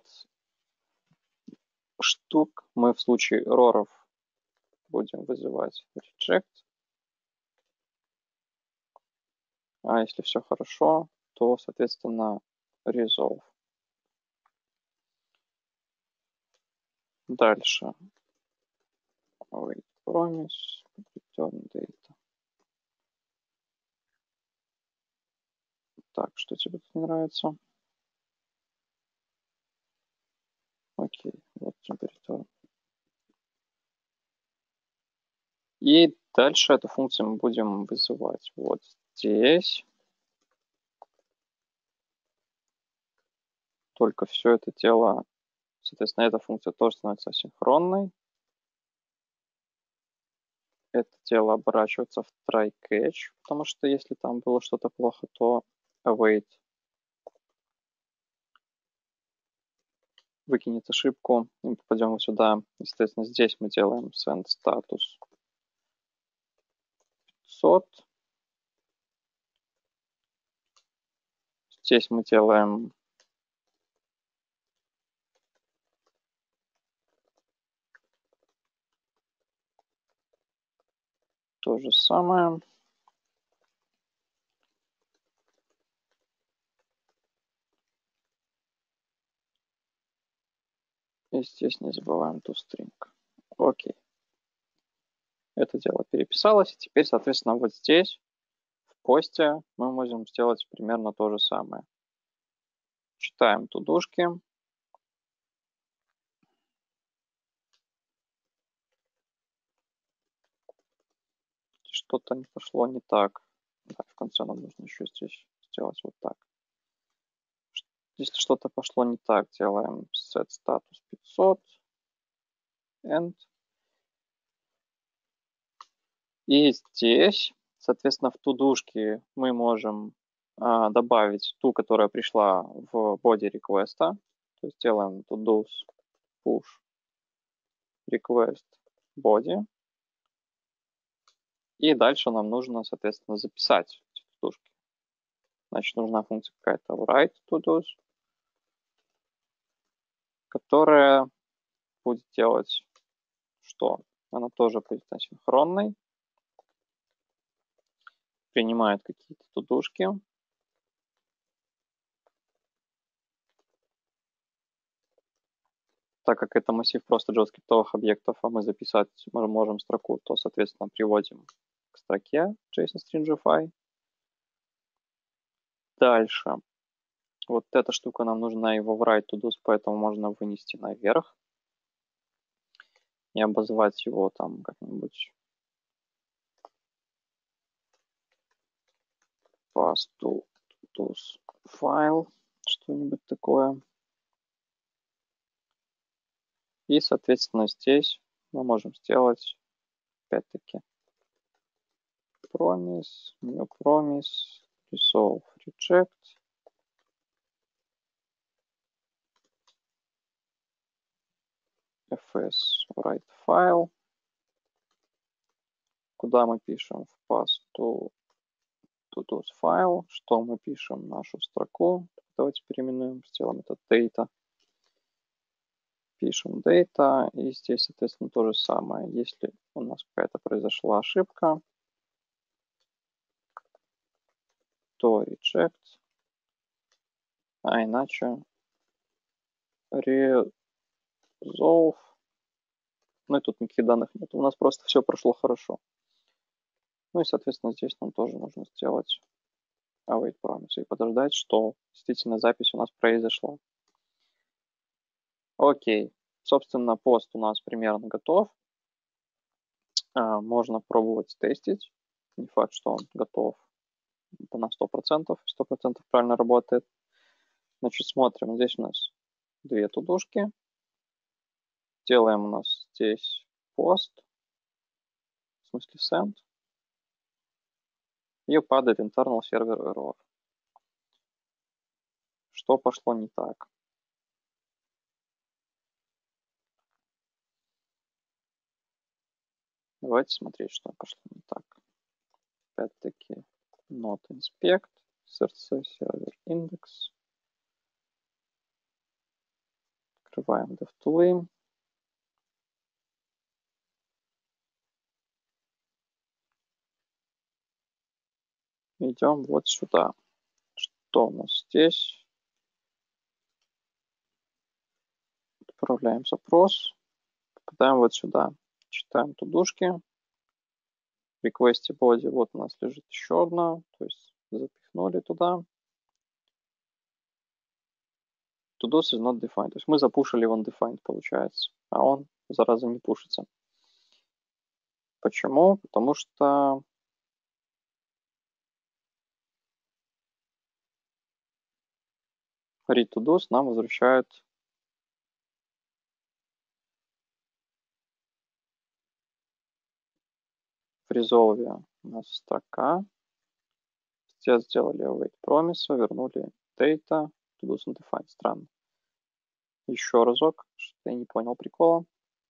штук мы в случае роров будем вызывать reject. А если все хорошо, то, соответственно, resolve. Дальше. Wait. promise, return data. Так, что тебе тут не нравится? Окей, вот return. И дальше эту функцию мы будем вызывать вот здесь. Только все это дело, соответственно, эта функция тоже становится асинхронной. Это дело оборачивается в try catch, потому что если там было что-то плохо, то await выкинет ошибку, и мы попадем вот сюда. Естественно, здесь мы делаем send status пятьсот. Здесь мы делаем то же самое. И здесь не забываем toString. Окей. Это дело переписалось. И теперь, соответственно, вот здесь, в посте, мы можем сделать примерно то же самое. Читаем тудушки. Что-то не пошло не так. Да, в конце нам нужно еще здесь сделать вот так. Если что-то пошло не так, делаем set status пятьсот. End. И здесь, соответственно, в тудушке мы можем а, добавить ту, которая пришла в body request. То есть делаем todos push request body. И дальше нам нужно, соответственно, записать эти тудушки. Значит, нужна функция какая-то write todos, которая будет делать что? Она тоже будет асинхронной. Принимает какие-то тудушки. Так как это массив просто JavaScript объектов, а мы записать мы можем строку, то, соответственно, приводим к строке JSON-stringify. Дальше. Вот эта штука нам нужна его в write todos, поэтому можно вынести наверх и обозвать его там как-нибудь pass to todos file, что-нибудь такое. И, соответственно, здесь мы можем сделать, опять-таки, promise, new promise, resolve, reject. fs write file, куда мы пишем в pass to todos file, что мы пишем нашу строку. Давайте переименуем, сделаем это data. Пишем data, и здесь, соответственно, то же самое. Если у нас какая-то произошла ошибка, то reject, а иначе resolve. Ну и тут никаких данных нет. У нас просто все прошло хорошо. Ну и, соответственно, здесь нам тоже нужно сделать await promise и подождать, что действительно запись у нас произошла. Окей. Собственно, пост у нас примерно готов. А, можно пробовать тестить. Не факт, что он готов на сто процентов. сто процентов правильно работает. Значит, смотрим. Здесь у нас две тудушки. Делаем у нас здесь пост. В смысле send. И падает internal server error. Что пошло не так? Давайте смотреть, что пошло не так. Опять-таки, not inspect, src server index. Открываем DevTools. Идем вот сюда. Что у нас здесь? Отправляем запрос. Попадаем вот сюда. читаем тудушки. В request body вот у нас лежит еще одна, то есть запихнули туда. Todos is not defined. То есть мы запушили в undefined, получается, а он, зараза, не пушится. Почему? Потому что read todos нам возвращает в resolve у нас строка. Здесь сделали await promise, вернули data, todos undefined. Странно. Еще разок, что я не понял прикола.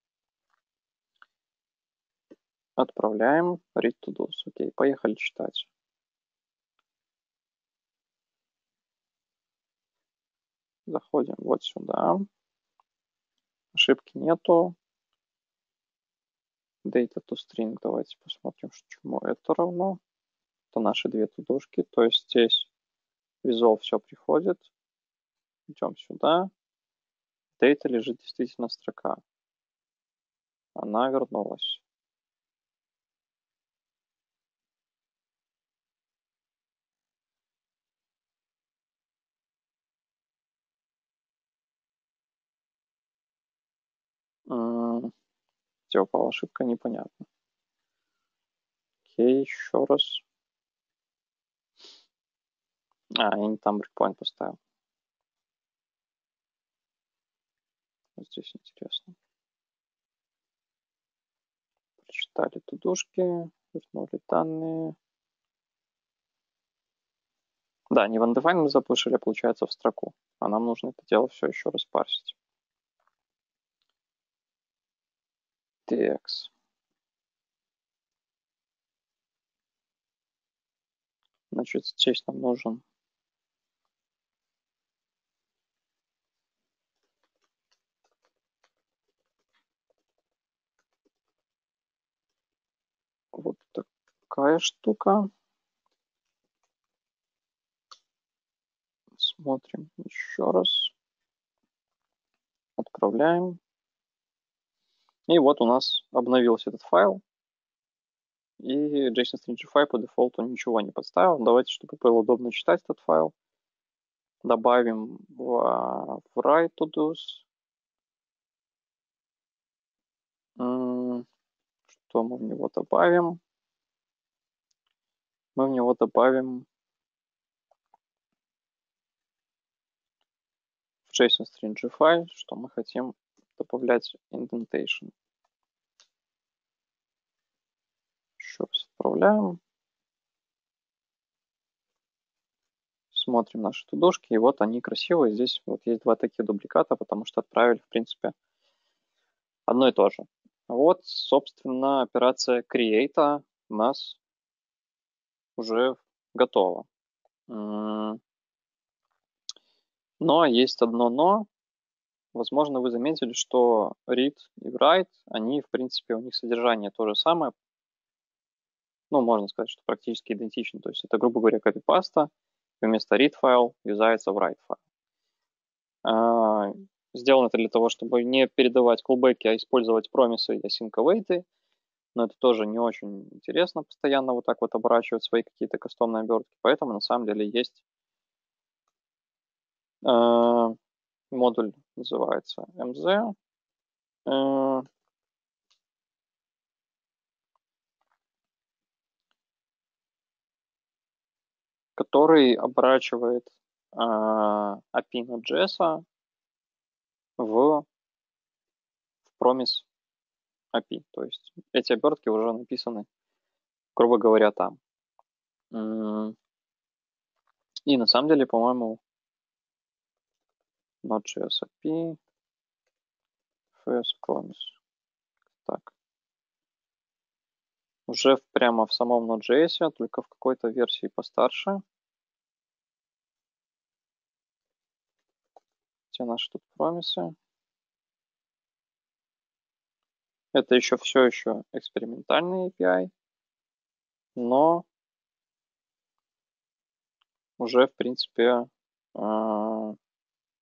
Отправляем read todos. Окей, поехали читать. Заходим вот сюда. Ошибки нету. Data to string. Давайте посмотрим, чему это равно. Это наши две тудушки. То есть здесь resolve все приходит. Идем сюда. Data лежит действительно строка. Она вернулась. Где упала ошибка, непонятно. Окей, еще раз. А, я не там брейкпоинт поставил. Вот здесь интересно. Прочитали тудушки, вернули данные. Да, не в undefined мы запушили, а получается в строку. А нам нужно это дело все еще раз парсить. Текст. Значит, здесь нам нужен вот такая штука. Смотрим еще раз. Отправляем. И вот у нас обновился этот файл. И JSON-Stringify по дефолту ничего не подставил. Давайте, чтобы было удобно читать этот файл, добавим в, в write todos. Что мы в него добавим? Мы в него добавим в JSON-Stringify, что мы хотим добавлять indentation. Еще раз отправляем. Смотрим наши тудушки, и вот они красивые. Здесь вот есть два таких дубликата, потому что отправили, в принципе, одно и то же. Вот, собственно, операция create у нас уже готова. Но есть одно но. Возможно, вы заметили, что read и write, они, в принципе, у них содержание то же самое. Ну, можно сказать, что практически идентично. То есть это, грубо говоря, копипаста. Вместо read файл юзается write файл. Сделано это для того, чтобы не передавать callback, а использовать промисы и async await. Но это тоже не очень интересно постоянно вот так вот оборачивать свои какие-то кастомные обертки. Поэтому на самом деле есть э, модуль, называется эм зет. Э, который оборачивает э, эй пи ай Node.js в, в промис эй пи ай. То есть эти обертки уже написаны, грубо говоря, там. И на самом деле, по-моему, Node.js эй пи ай, first promise. Так. Уже прямо в самом Node.js, только в какой-то версии постарше. Где наши тут промисы? Это еще все еще экспериментальный эй пи ай, но уже, в принципе,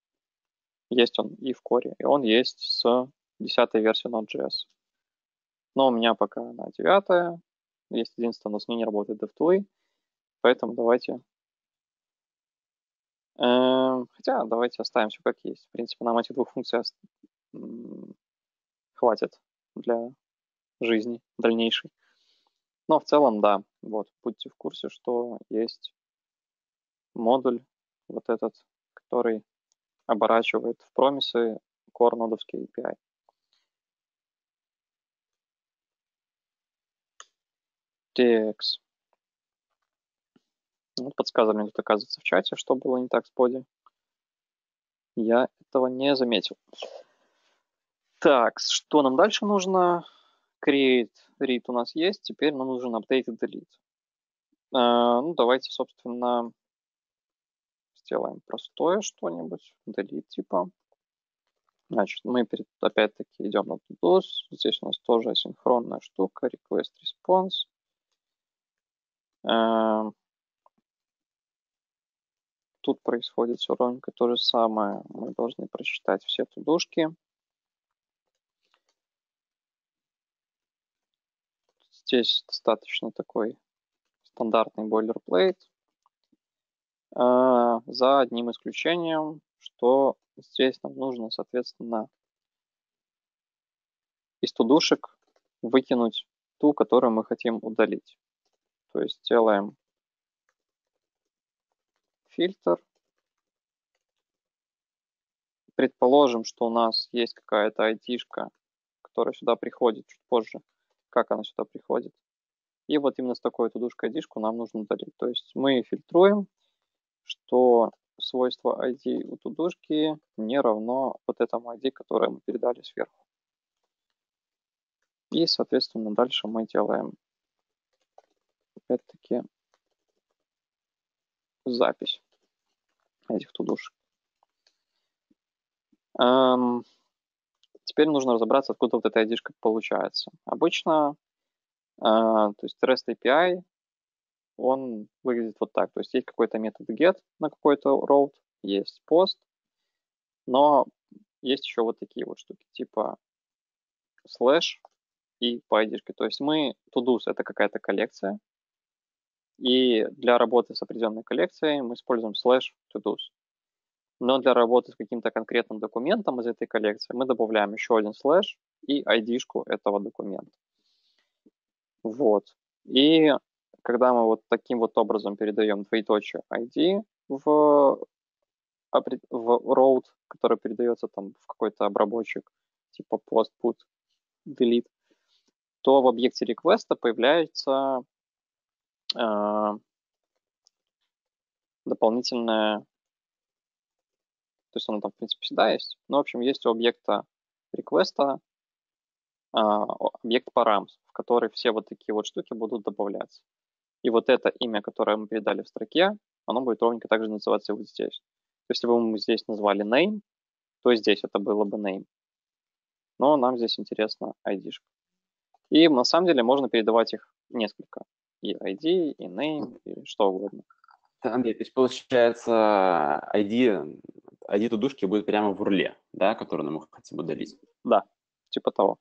есть он и в коре, и он есть с десятой версии Node.js. Но у меня пока она девятая. Есть единственное, с ней не работает DevTools. Поэтому давайте... Э, хотя давайте оставим все как есть. В принципе, нам этих двух функций хватит для жизни дальнейшей. Но в целом, да, вот, будьте в курсе, что есть модуль вот этот, который оборачивает в промисы core нодовский эй пи ай. Текс. Вот подсказывали мне тут, оказывается, в чате, что было не так с поди. Я этого не заметил. Так, что нам дальше нужно? Create, read у нас есть, теперь нам нужен update и delete. Uh, ну, давайте, собственно, сделаем простое что-нибудь. Delete типа. Значит, мы опять-таки идем на todos. Здесь у нас тоже асинхронная штука. Request response. Uh, тут происходит все ровненько то же самое. Мы должны прочитать все тудушки. Здесь достаточно такой стандартный boilerplate. Uh, за одним исключением, что здесь нам нужно, соответственно, из тудушек выкинуть ту, которую мы хотим удалить. То есть делаем фильтр. Предположим, что у нас есть какая-то айди-шка, которая сюда приходит чуть позже. Как она сюда приходит? И вот именно с такой тудушкой ай ди-шку нам нужно удалить. То есть мы фильтруем, что свойство ай ди у тудушки не равно вот этому ай ди, которое мы передали сверху. И, соответственно, дальше мы делаем опять-таки запись этих тудушек. Эм, теперь нужно разобраться, откуда вот эта ай ди-шка получается. Обычно, э, то есть REST эй пи ай, он выглядит вот так. То есть есть какой-то метод get на какой-то route, есть post, но есть еще вот такие вот штуки, типа slash и по ай ди-шке. То есть мы, todos — это какая-то коллекция, и для работы с определенной коллекцией мы используем slash todos. Но для работы с каким-то конкретным документом из этой коллекции мы добавляем еще один слэш и ай ди-шку этого документа. Вот. И когда мы вот таким вот образом передаем двоеточие ай ди в, в route, который передается там в какой-то обработчик, типа post, put, delete, то в объекте реквеста появляется э, дополнительная, то есть оно там, в принципе, всегда есть, но, в общем, есть у объекта реквеста объект params, в который все вот такие вот штуки будут добавляться. И вот это имя, которое мы передали в строке, оно будет ровненько так же называться и вот здесь. То есть, если бы мы здесь назвали name, то здесь это было бы name. Но нам здесь интересно ай ди-шка. И на самом деле можно передавать их несколько. И ай ди, и name, и что угодно. Андрей, то есть получается ай ди, ай ди тудушки будет прямо в урле, да, который мы хотим удалить? Да, типа того.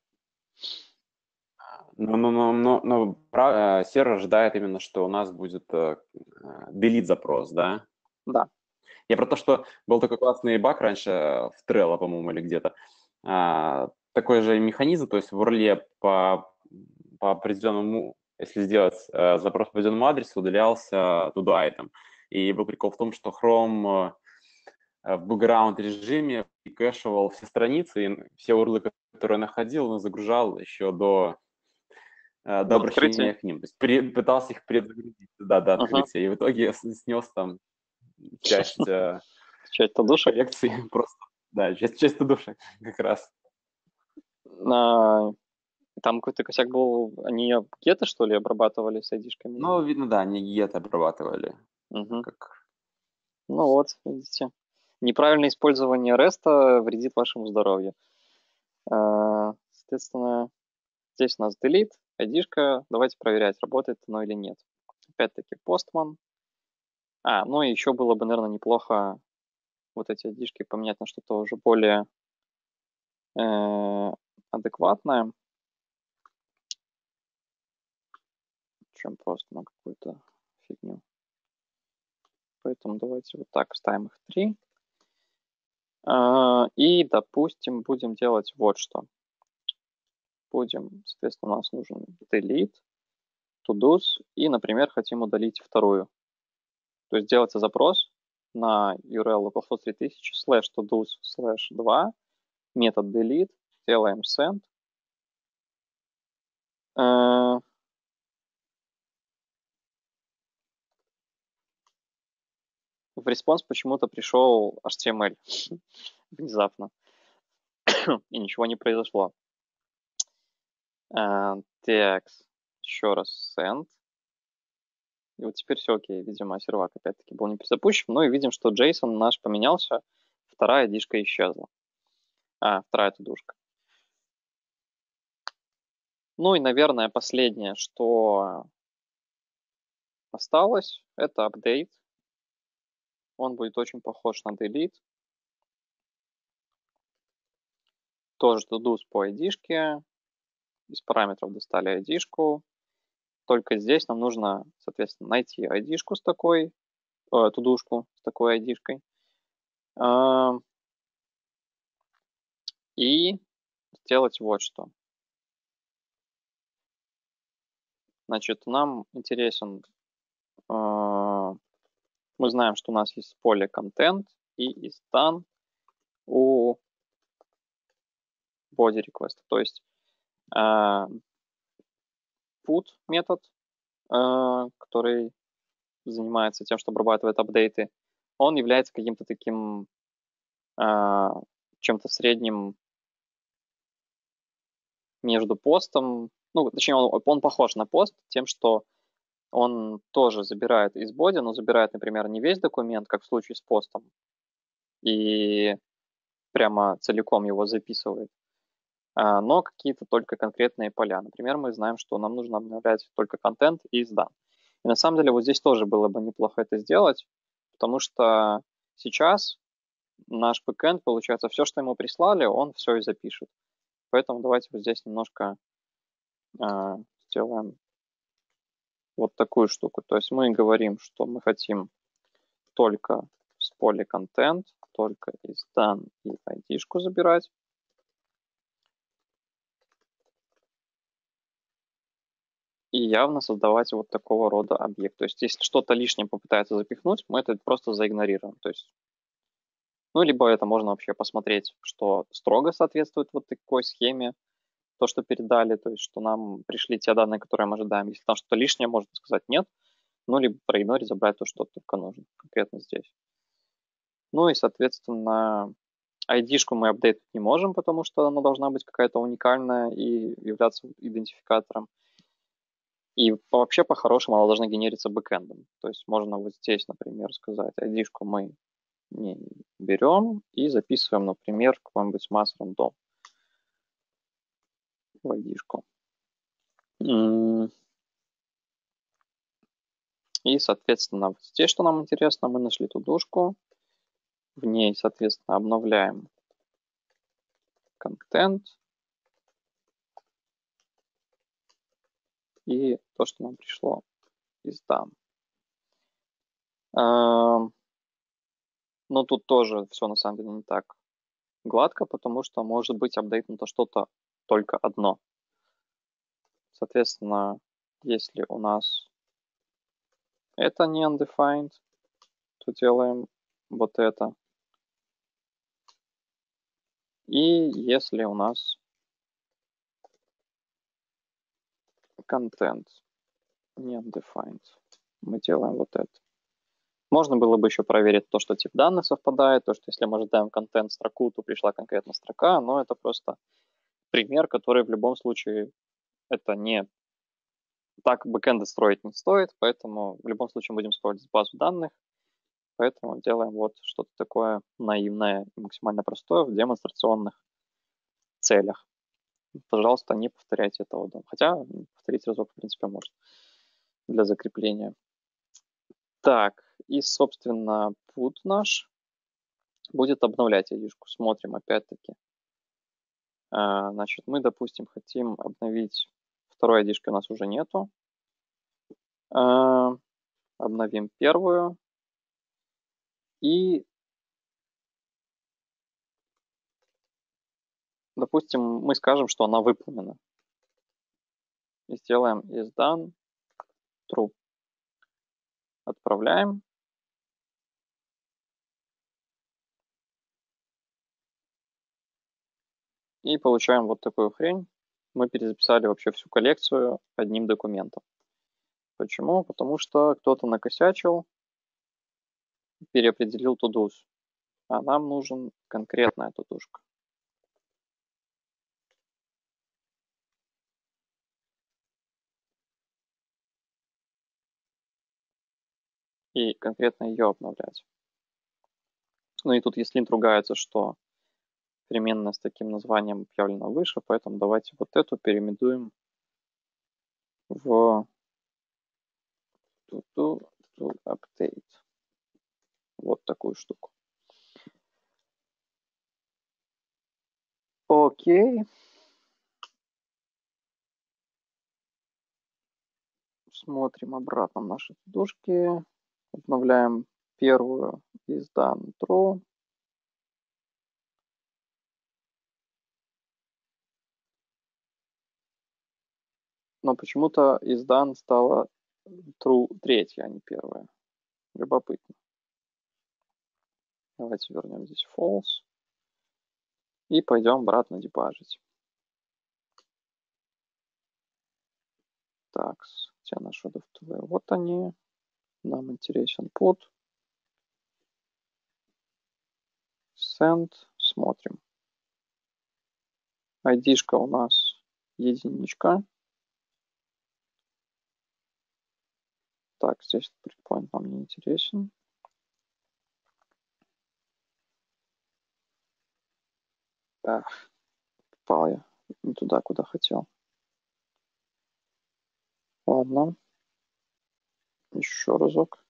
Но, но, но, но, но сервер ожидает именно, что у нас будет delete запрос, да? Да. Я про то, что был такой классный баг раньше в Trello, по-моему, или где-то. А, такой же механизм, то есть в урле по, по определенному, если сделать а, запрос по определенному адресу, удалялся to-do item. И был прикол в том, что Chrome в бэкграунд режиме кэшевал все страницы, и все урлы, которые находил, он загружал еще до, до, до обращения открытия. к ним. То есть при, пытался их предзагрузить да, до открытия. Uh-huh. И в итоге снес там часть, часть тудушек. Коллекции просто. Да, часть, часть тудушек как раз. А, там какой-то косяк был, они геты, что ли, обрабатывали с ай ди-шками? Ну, видно, да, они геты обрабатывали. Угу. Как... Ну вот, видите. Неправильное использование REST вредит вашему здоровью. А, соответственно, здесь у нас delete, ай ди-шка. Давайте проверять, работает оно или нет. Опять-таки Postman. А, ну и еще было бы, наверное, неплохо вот эти ай ди-шки поменять на что-то уже более э, адекватное. чем просто на какую-то фигню. Поэтому давайте вот так ставим их три. И, допустим, будем делать вот что. Будем, соответственно, у нас нужен delete, to-dos, и, например, хотим удалить вторую. То есть делается запрос на ю ар эл localhost три тысячи slash to-dos slash два, метод delete, делаем send. В response почему-то пришел эйч ти эм эль внезапно, и ничего не произошло. Так, еще раз send. И вот теперь все окей. Видимо, сервак опять-таки был не перезапущен. Ну и видим, что JSON наш поменялся, вторая дишка исчезла. А, вторая тудушка. Ну и, наверное, последнее, что осталось, это update. Он будет очень похож на delete. Тоже to-dos по ай ди-шке. Из параметров достали ай ди-шку. Только здесь нам нужно, соответственно, найти ай ди-шку с такой, э, тудушку с такой ай ди-шкой. Э, и сделать вот что. Значит, нам интересен, э, мы знаем, что у нас есть поле content и is done у body request. То есть э, put метод, э, который занимается тем, что обрабатывает апдейты, он является каким-то таким э, чем-то средним между постом, ну, точнее, он, он похож на пост тем, что он тоже забирает из боди, но забирает, например, не весь документ, как в случае с постом, и прямо целиком его записывает, а, но какие-то только конкретные поля. Например, мы знаем, что нам нужно обновлять только контент и издан. И на самом деле вот здесь тоже было бы неплохо это сделать, потому что сейчас наш бэкэнд, получается, все, что ему прислали, он все и запишет. Поэтому давайте вот здесь немножко э, сделаем вот такую штуку. То есть мы говорим, что мы хотим только с поля контент, только из дан и ай ди-шку забирать. И явно создавать вот такого рода объект. То есть если что-то лишнее попытается запихнуть, мы это просто заигнорируем. То есть, ну, либо это можно вообще посмотреть, что строго соответствует вот такой схеме, то, что передали, то есть что нам пришли те данные, которые мы ожидаем. Если там что-то лишнее, можно сказать нет, ну, либо проигнорить, забрать то, что только нужно конкретно здесь. Ну и, соответственно, ай ди-шку мы апдейтить не можем, потому что она должна быть какая-то уникальная и являться идентификатором. И вообще, по-хорошему, она должна генериться бэкэндом. То есть можно вот здесь, например, сказать, ай ди-шку мы не берем и записываем, например, какой-нибудь mass random в ай ди-шку. И, соответственно, вот здесь, что нам интересно, мы нашли тудушку. В ней, соответственно, обновляем контент. И то, что нам пришло из дан. Но тут тоже все на самом деле не так гладко, потому что может быть апдейтнуто что-то только одно. Соответственно, если у нас это не undefined, то делаем вот это. И если у нас content не undefined, мы делаем вот это. Можно было бы еще проверить то, что тип данных совпадает, то, что если мы ожидаем контент строку, то пришла конкретно строка, но это просто пример, который в любом случае это не так бэкэнды строить не стоит, поэтому в любом случае будем использовать базу данных, поэтому делаем вот что-то такое наивное и максимально простое в демонстрационных целях. Пожалуйста, не повторяйте этого. Хотя повторить разок, в принципе, можно для закрепления. Так, и, собственно, put наш будет обновлять ай ди-шку. Смотрим опять-таки. Значит, мы, допустим, хотим обновить... Второй ай ди-шки у нас уже нету. Э, обновим первую. И, допустим, мы скажем, что она выполнена. И сделаем is done true. Отправляем. И получаем вот такую хрень. Мы перезаписали вообще всю коллекцию одним документом. Почему? Потому что кто-то накосячил, переопределил to-dos. А нам нужен конкретная тудушка. И конкретно ее обновлять. Ну и тут если ругается, что переменная с таким названием объявлена выше, поэтому давайте вот эту переименуем в to update. Вот такую штуку. Окей. Смотрим обратно наши тудушки. Обновляем первую is done true. Но почему-то is done стала true третья, а не первая. Любопытно. Давайте вернем здесь false. И пойдем обратно дебажить. Так, где наши дофтовые? Вот они. Нам интересен put. Send. Смотрим. ай ди-шка у нас единичка. Так, здесь breakpoint нам не интересен. Ах, попал я не туда, куда хотел. Ладно. Еще разок.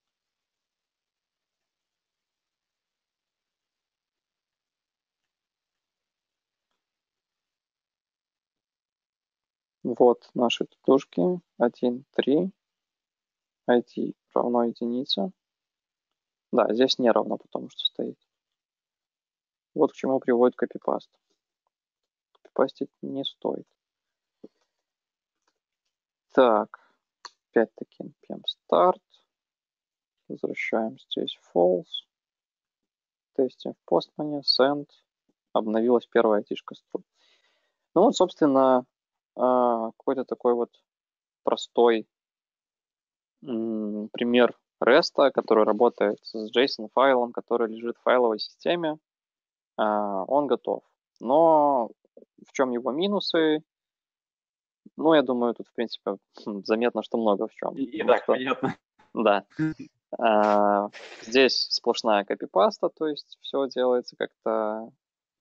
Вот наши тудушки. один, три. ай ди равно единице. Да, здесь не равно, потому что стоит. Вот к чему приводит копипаст. Копипастить не стоит. Так, опять-таки npm start. Возвращаем здесь false. Тестим в Postman. Send. Обновилась первая ай ди-шка с true. Ну вот, собственно, какой-то такой вот простой пример REST, который работает с JSON-файлом, который лежит в файловой системе. Он готов. Но в чем его минусы? Ну, я думаю, тут, в принципе, заметно, что много в чем. И, и так, что, понятно. Да. А, здесь сплошная копипаста, то есть все делается как-то,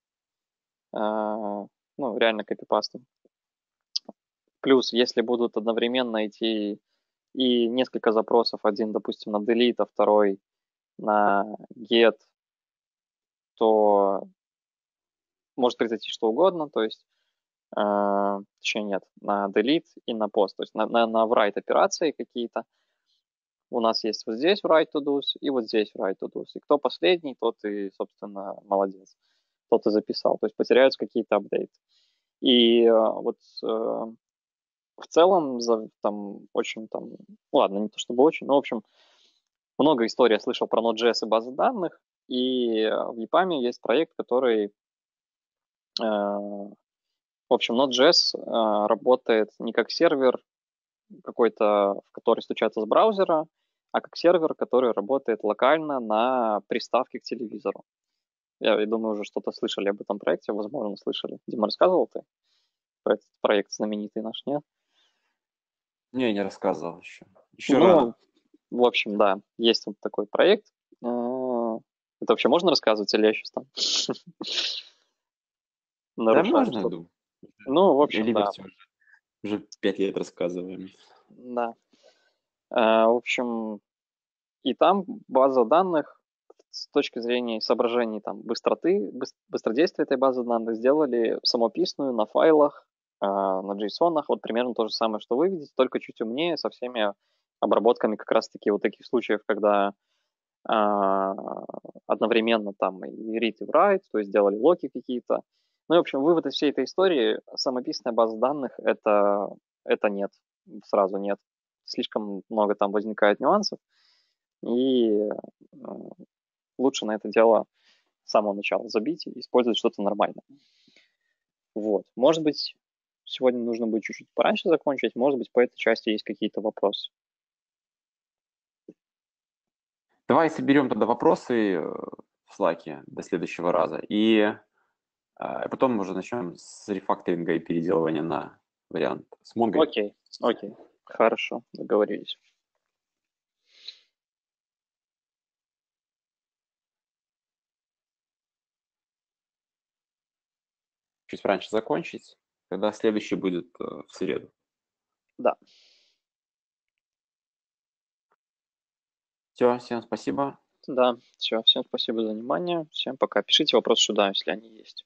а, ну, реально копипастом. Плюс, если будут одновременно идти и несколько запросов, один, допустим, на delete, а второй на get, то может произойти что угодно, то есть Uh, точнее нет, на delete и на post, то есть на, на, на write операции какие-то. У нас есть вот здесь write to do's и вот здесь write to do's. И кто последний, тот и, собственно, молодец. Тот и записал. То есть потеряются какие-то апдейты. И uh, вот uh, в целом за, там очень там, ладно, не то чтобы очень, но в общем много историй я слышал про Node.js и базы данных. И в EPAM есть проект, который uh, в общем, Node.js э, работает не как сервер какой-то, в который стучатся с браузера, а как сервер, который работает локально на приставке к телевизору. Я, я думаю, уже что-то слышали об этом проекте, возможно, слышали. Дима, рассказывал ты про этот проект знаменитый наш, нет? Не, не рассказывал еще. Еще ну, рано. В общем, да, есть вот такой проект. Это вообще можно рассказывать или я сейчас там нарушаю? Да, можно, думаю. Ну, в общем, Либо да. все, уже, уже пять лет рассказываем. Да. А, в общем, и там база данных с точки зрения соображений там, быстроты, быстродействия этой базы данных сделали самописную на файлах, а, на JSON. Вот примерно то же самое, что вы видите, только чуть умнее, со всеми обработками как раз-таки вот таких случаев, когда а, одновременно там и read, и write, то есть делали локи какие-то. Ну и, в общем, вывод из всей этой истории, самописная база данных это, это нет, сразу нет. Слишком много там возникает нюансов, и э, лучше на это дело с самого начала забить и использовать что-то нормальное. Вот. Может быть, сегодня нужно будет чуть-чуть пораньше закончить, может быть, по этой части есть какие-то вопросы. Давай соберем тогда вопросы в Slack до следующего раза, и а, потом мы уже начнем с рефакторинга и переделывания на вариант с Mongo. Окей, окей, хорошо, договорились. Чуть раньше закончить, тогда следующий будет в среду. Да. Все, всем спасибо. Да, все, всем спасибо за внимание, всем пока. Пишите вопросы сюда, если они есть.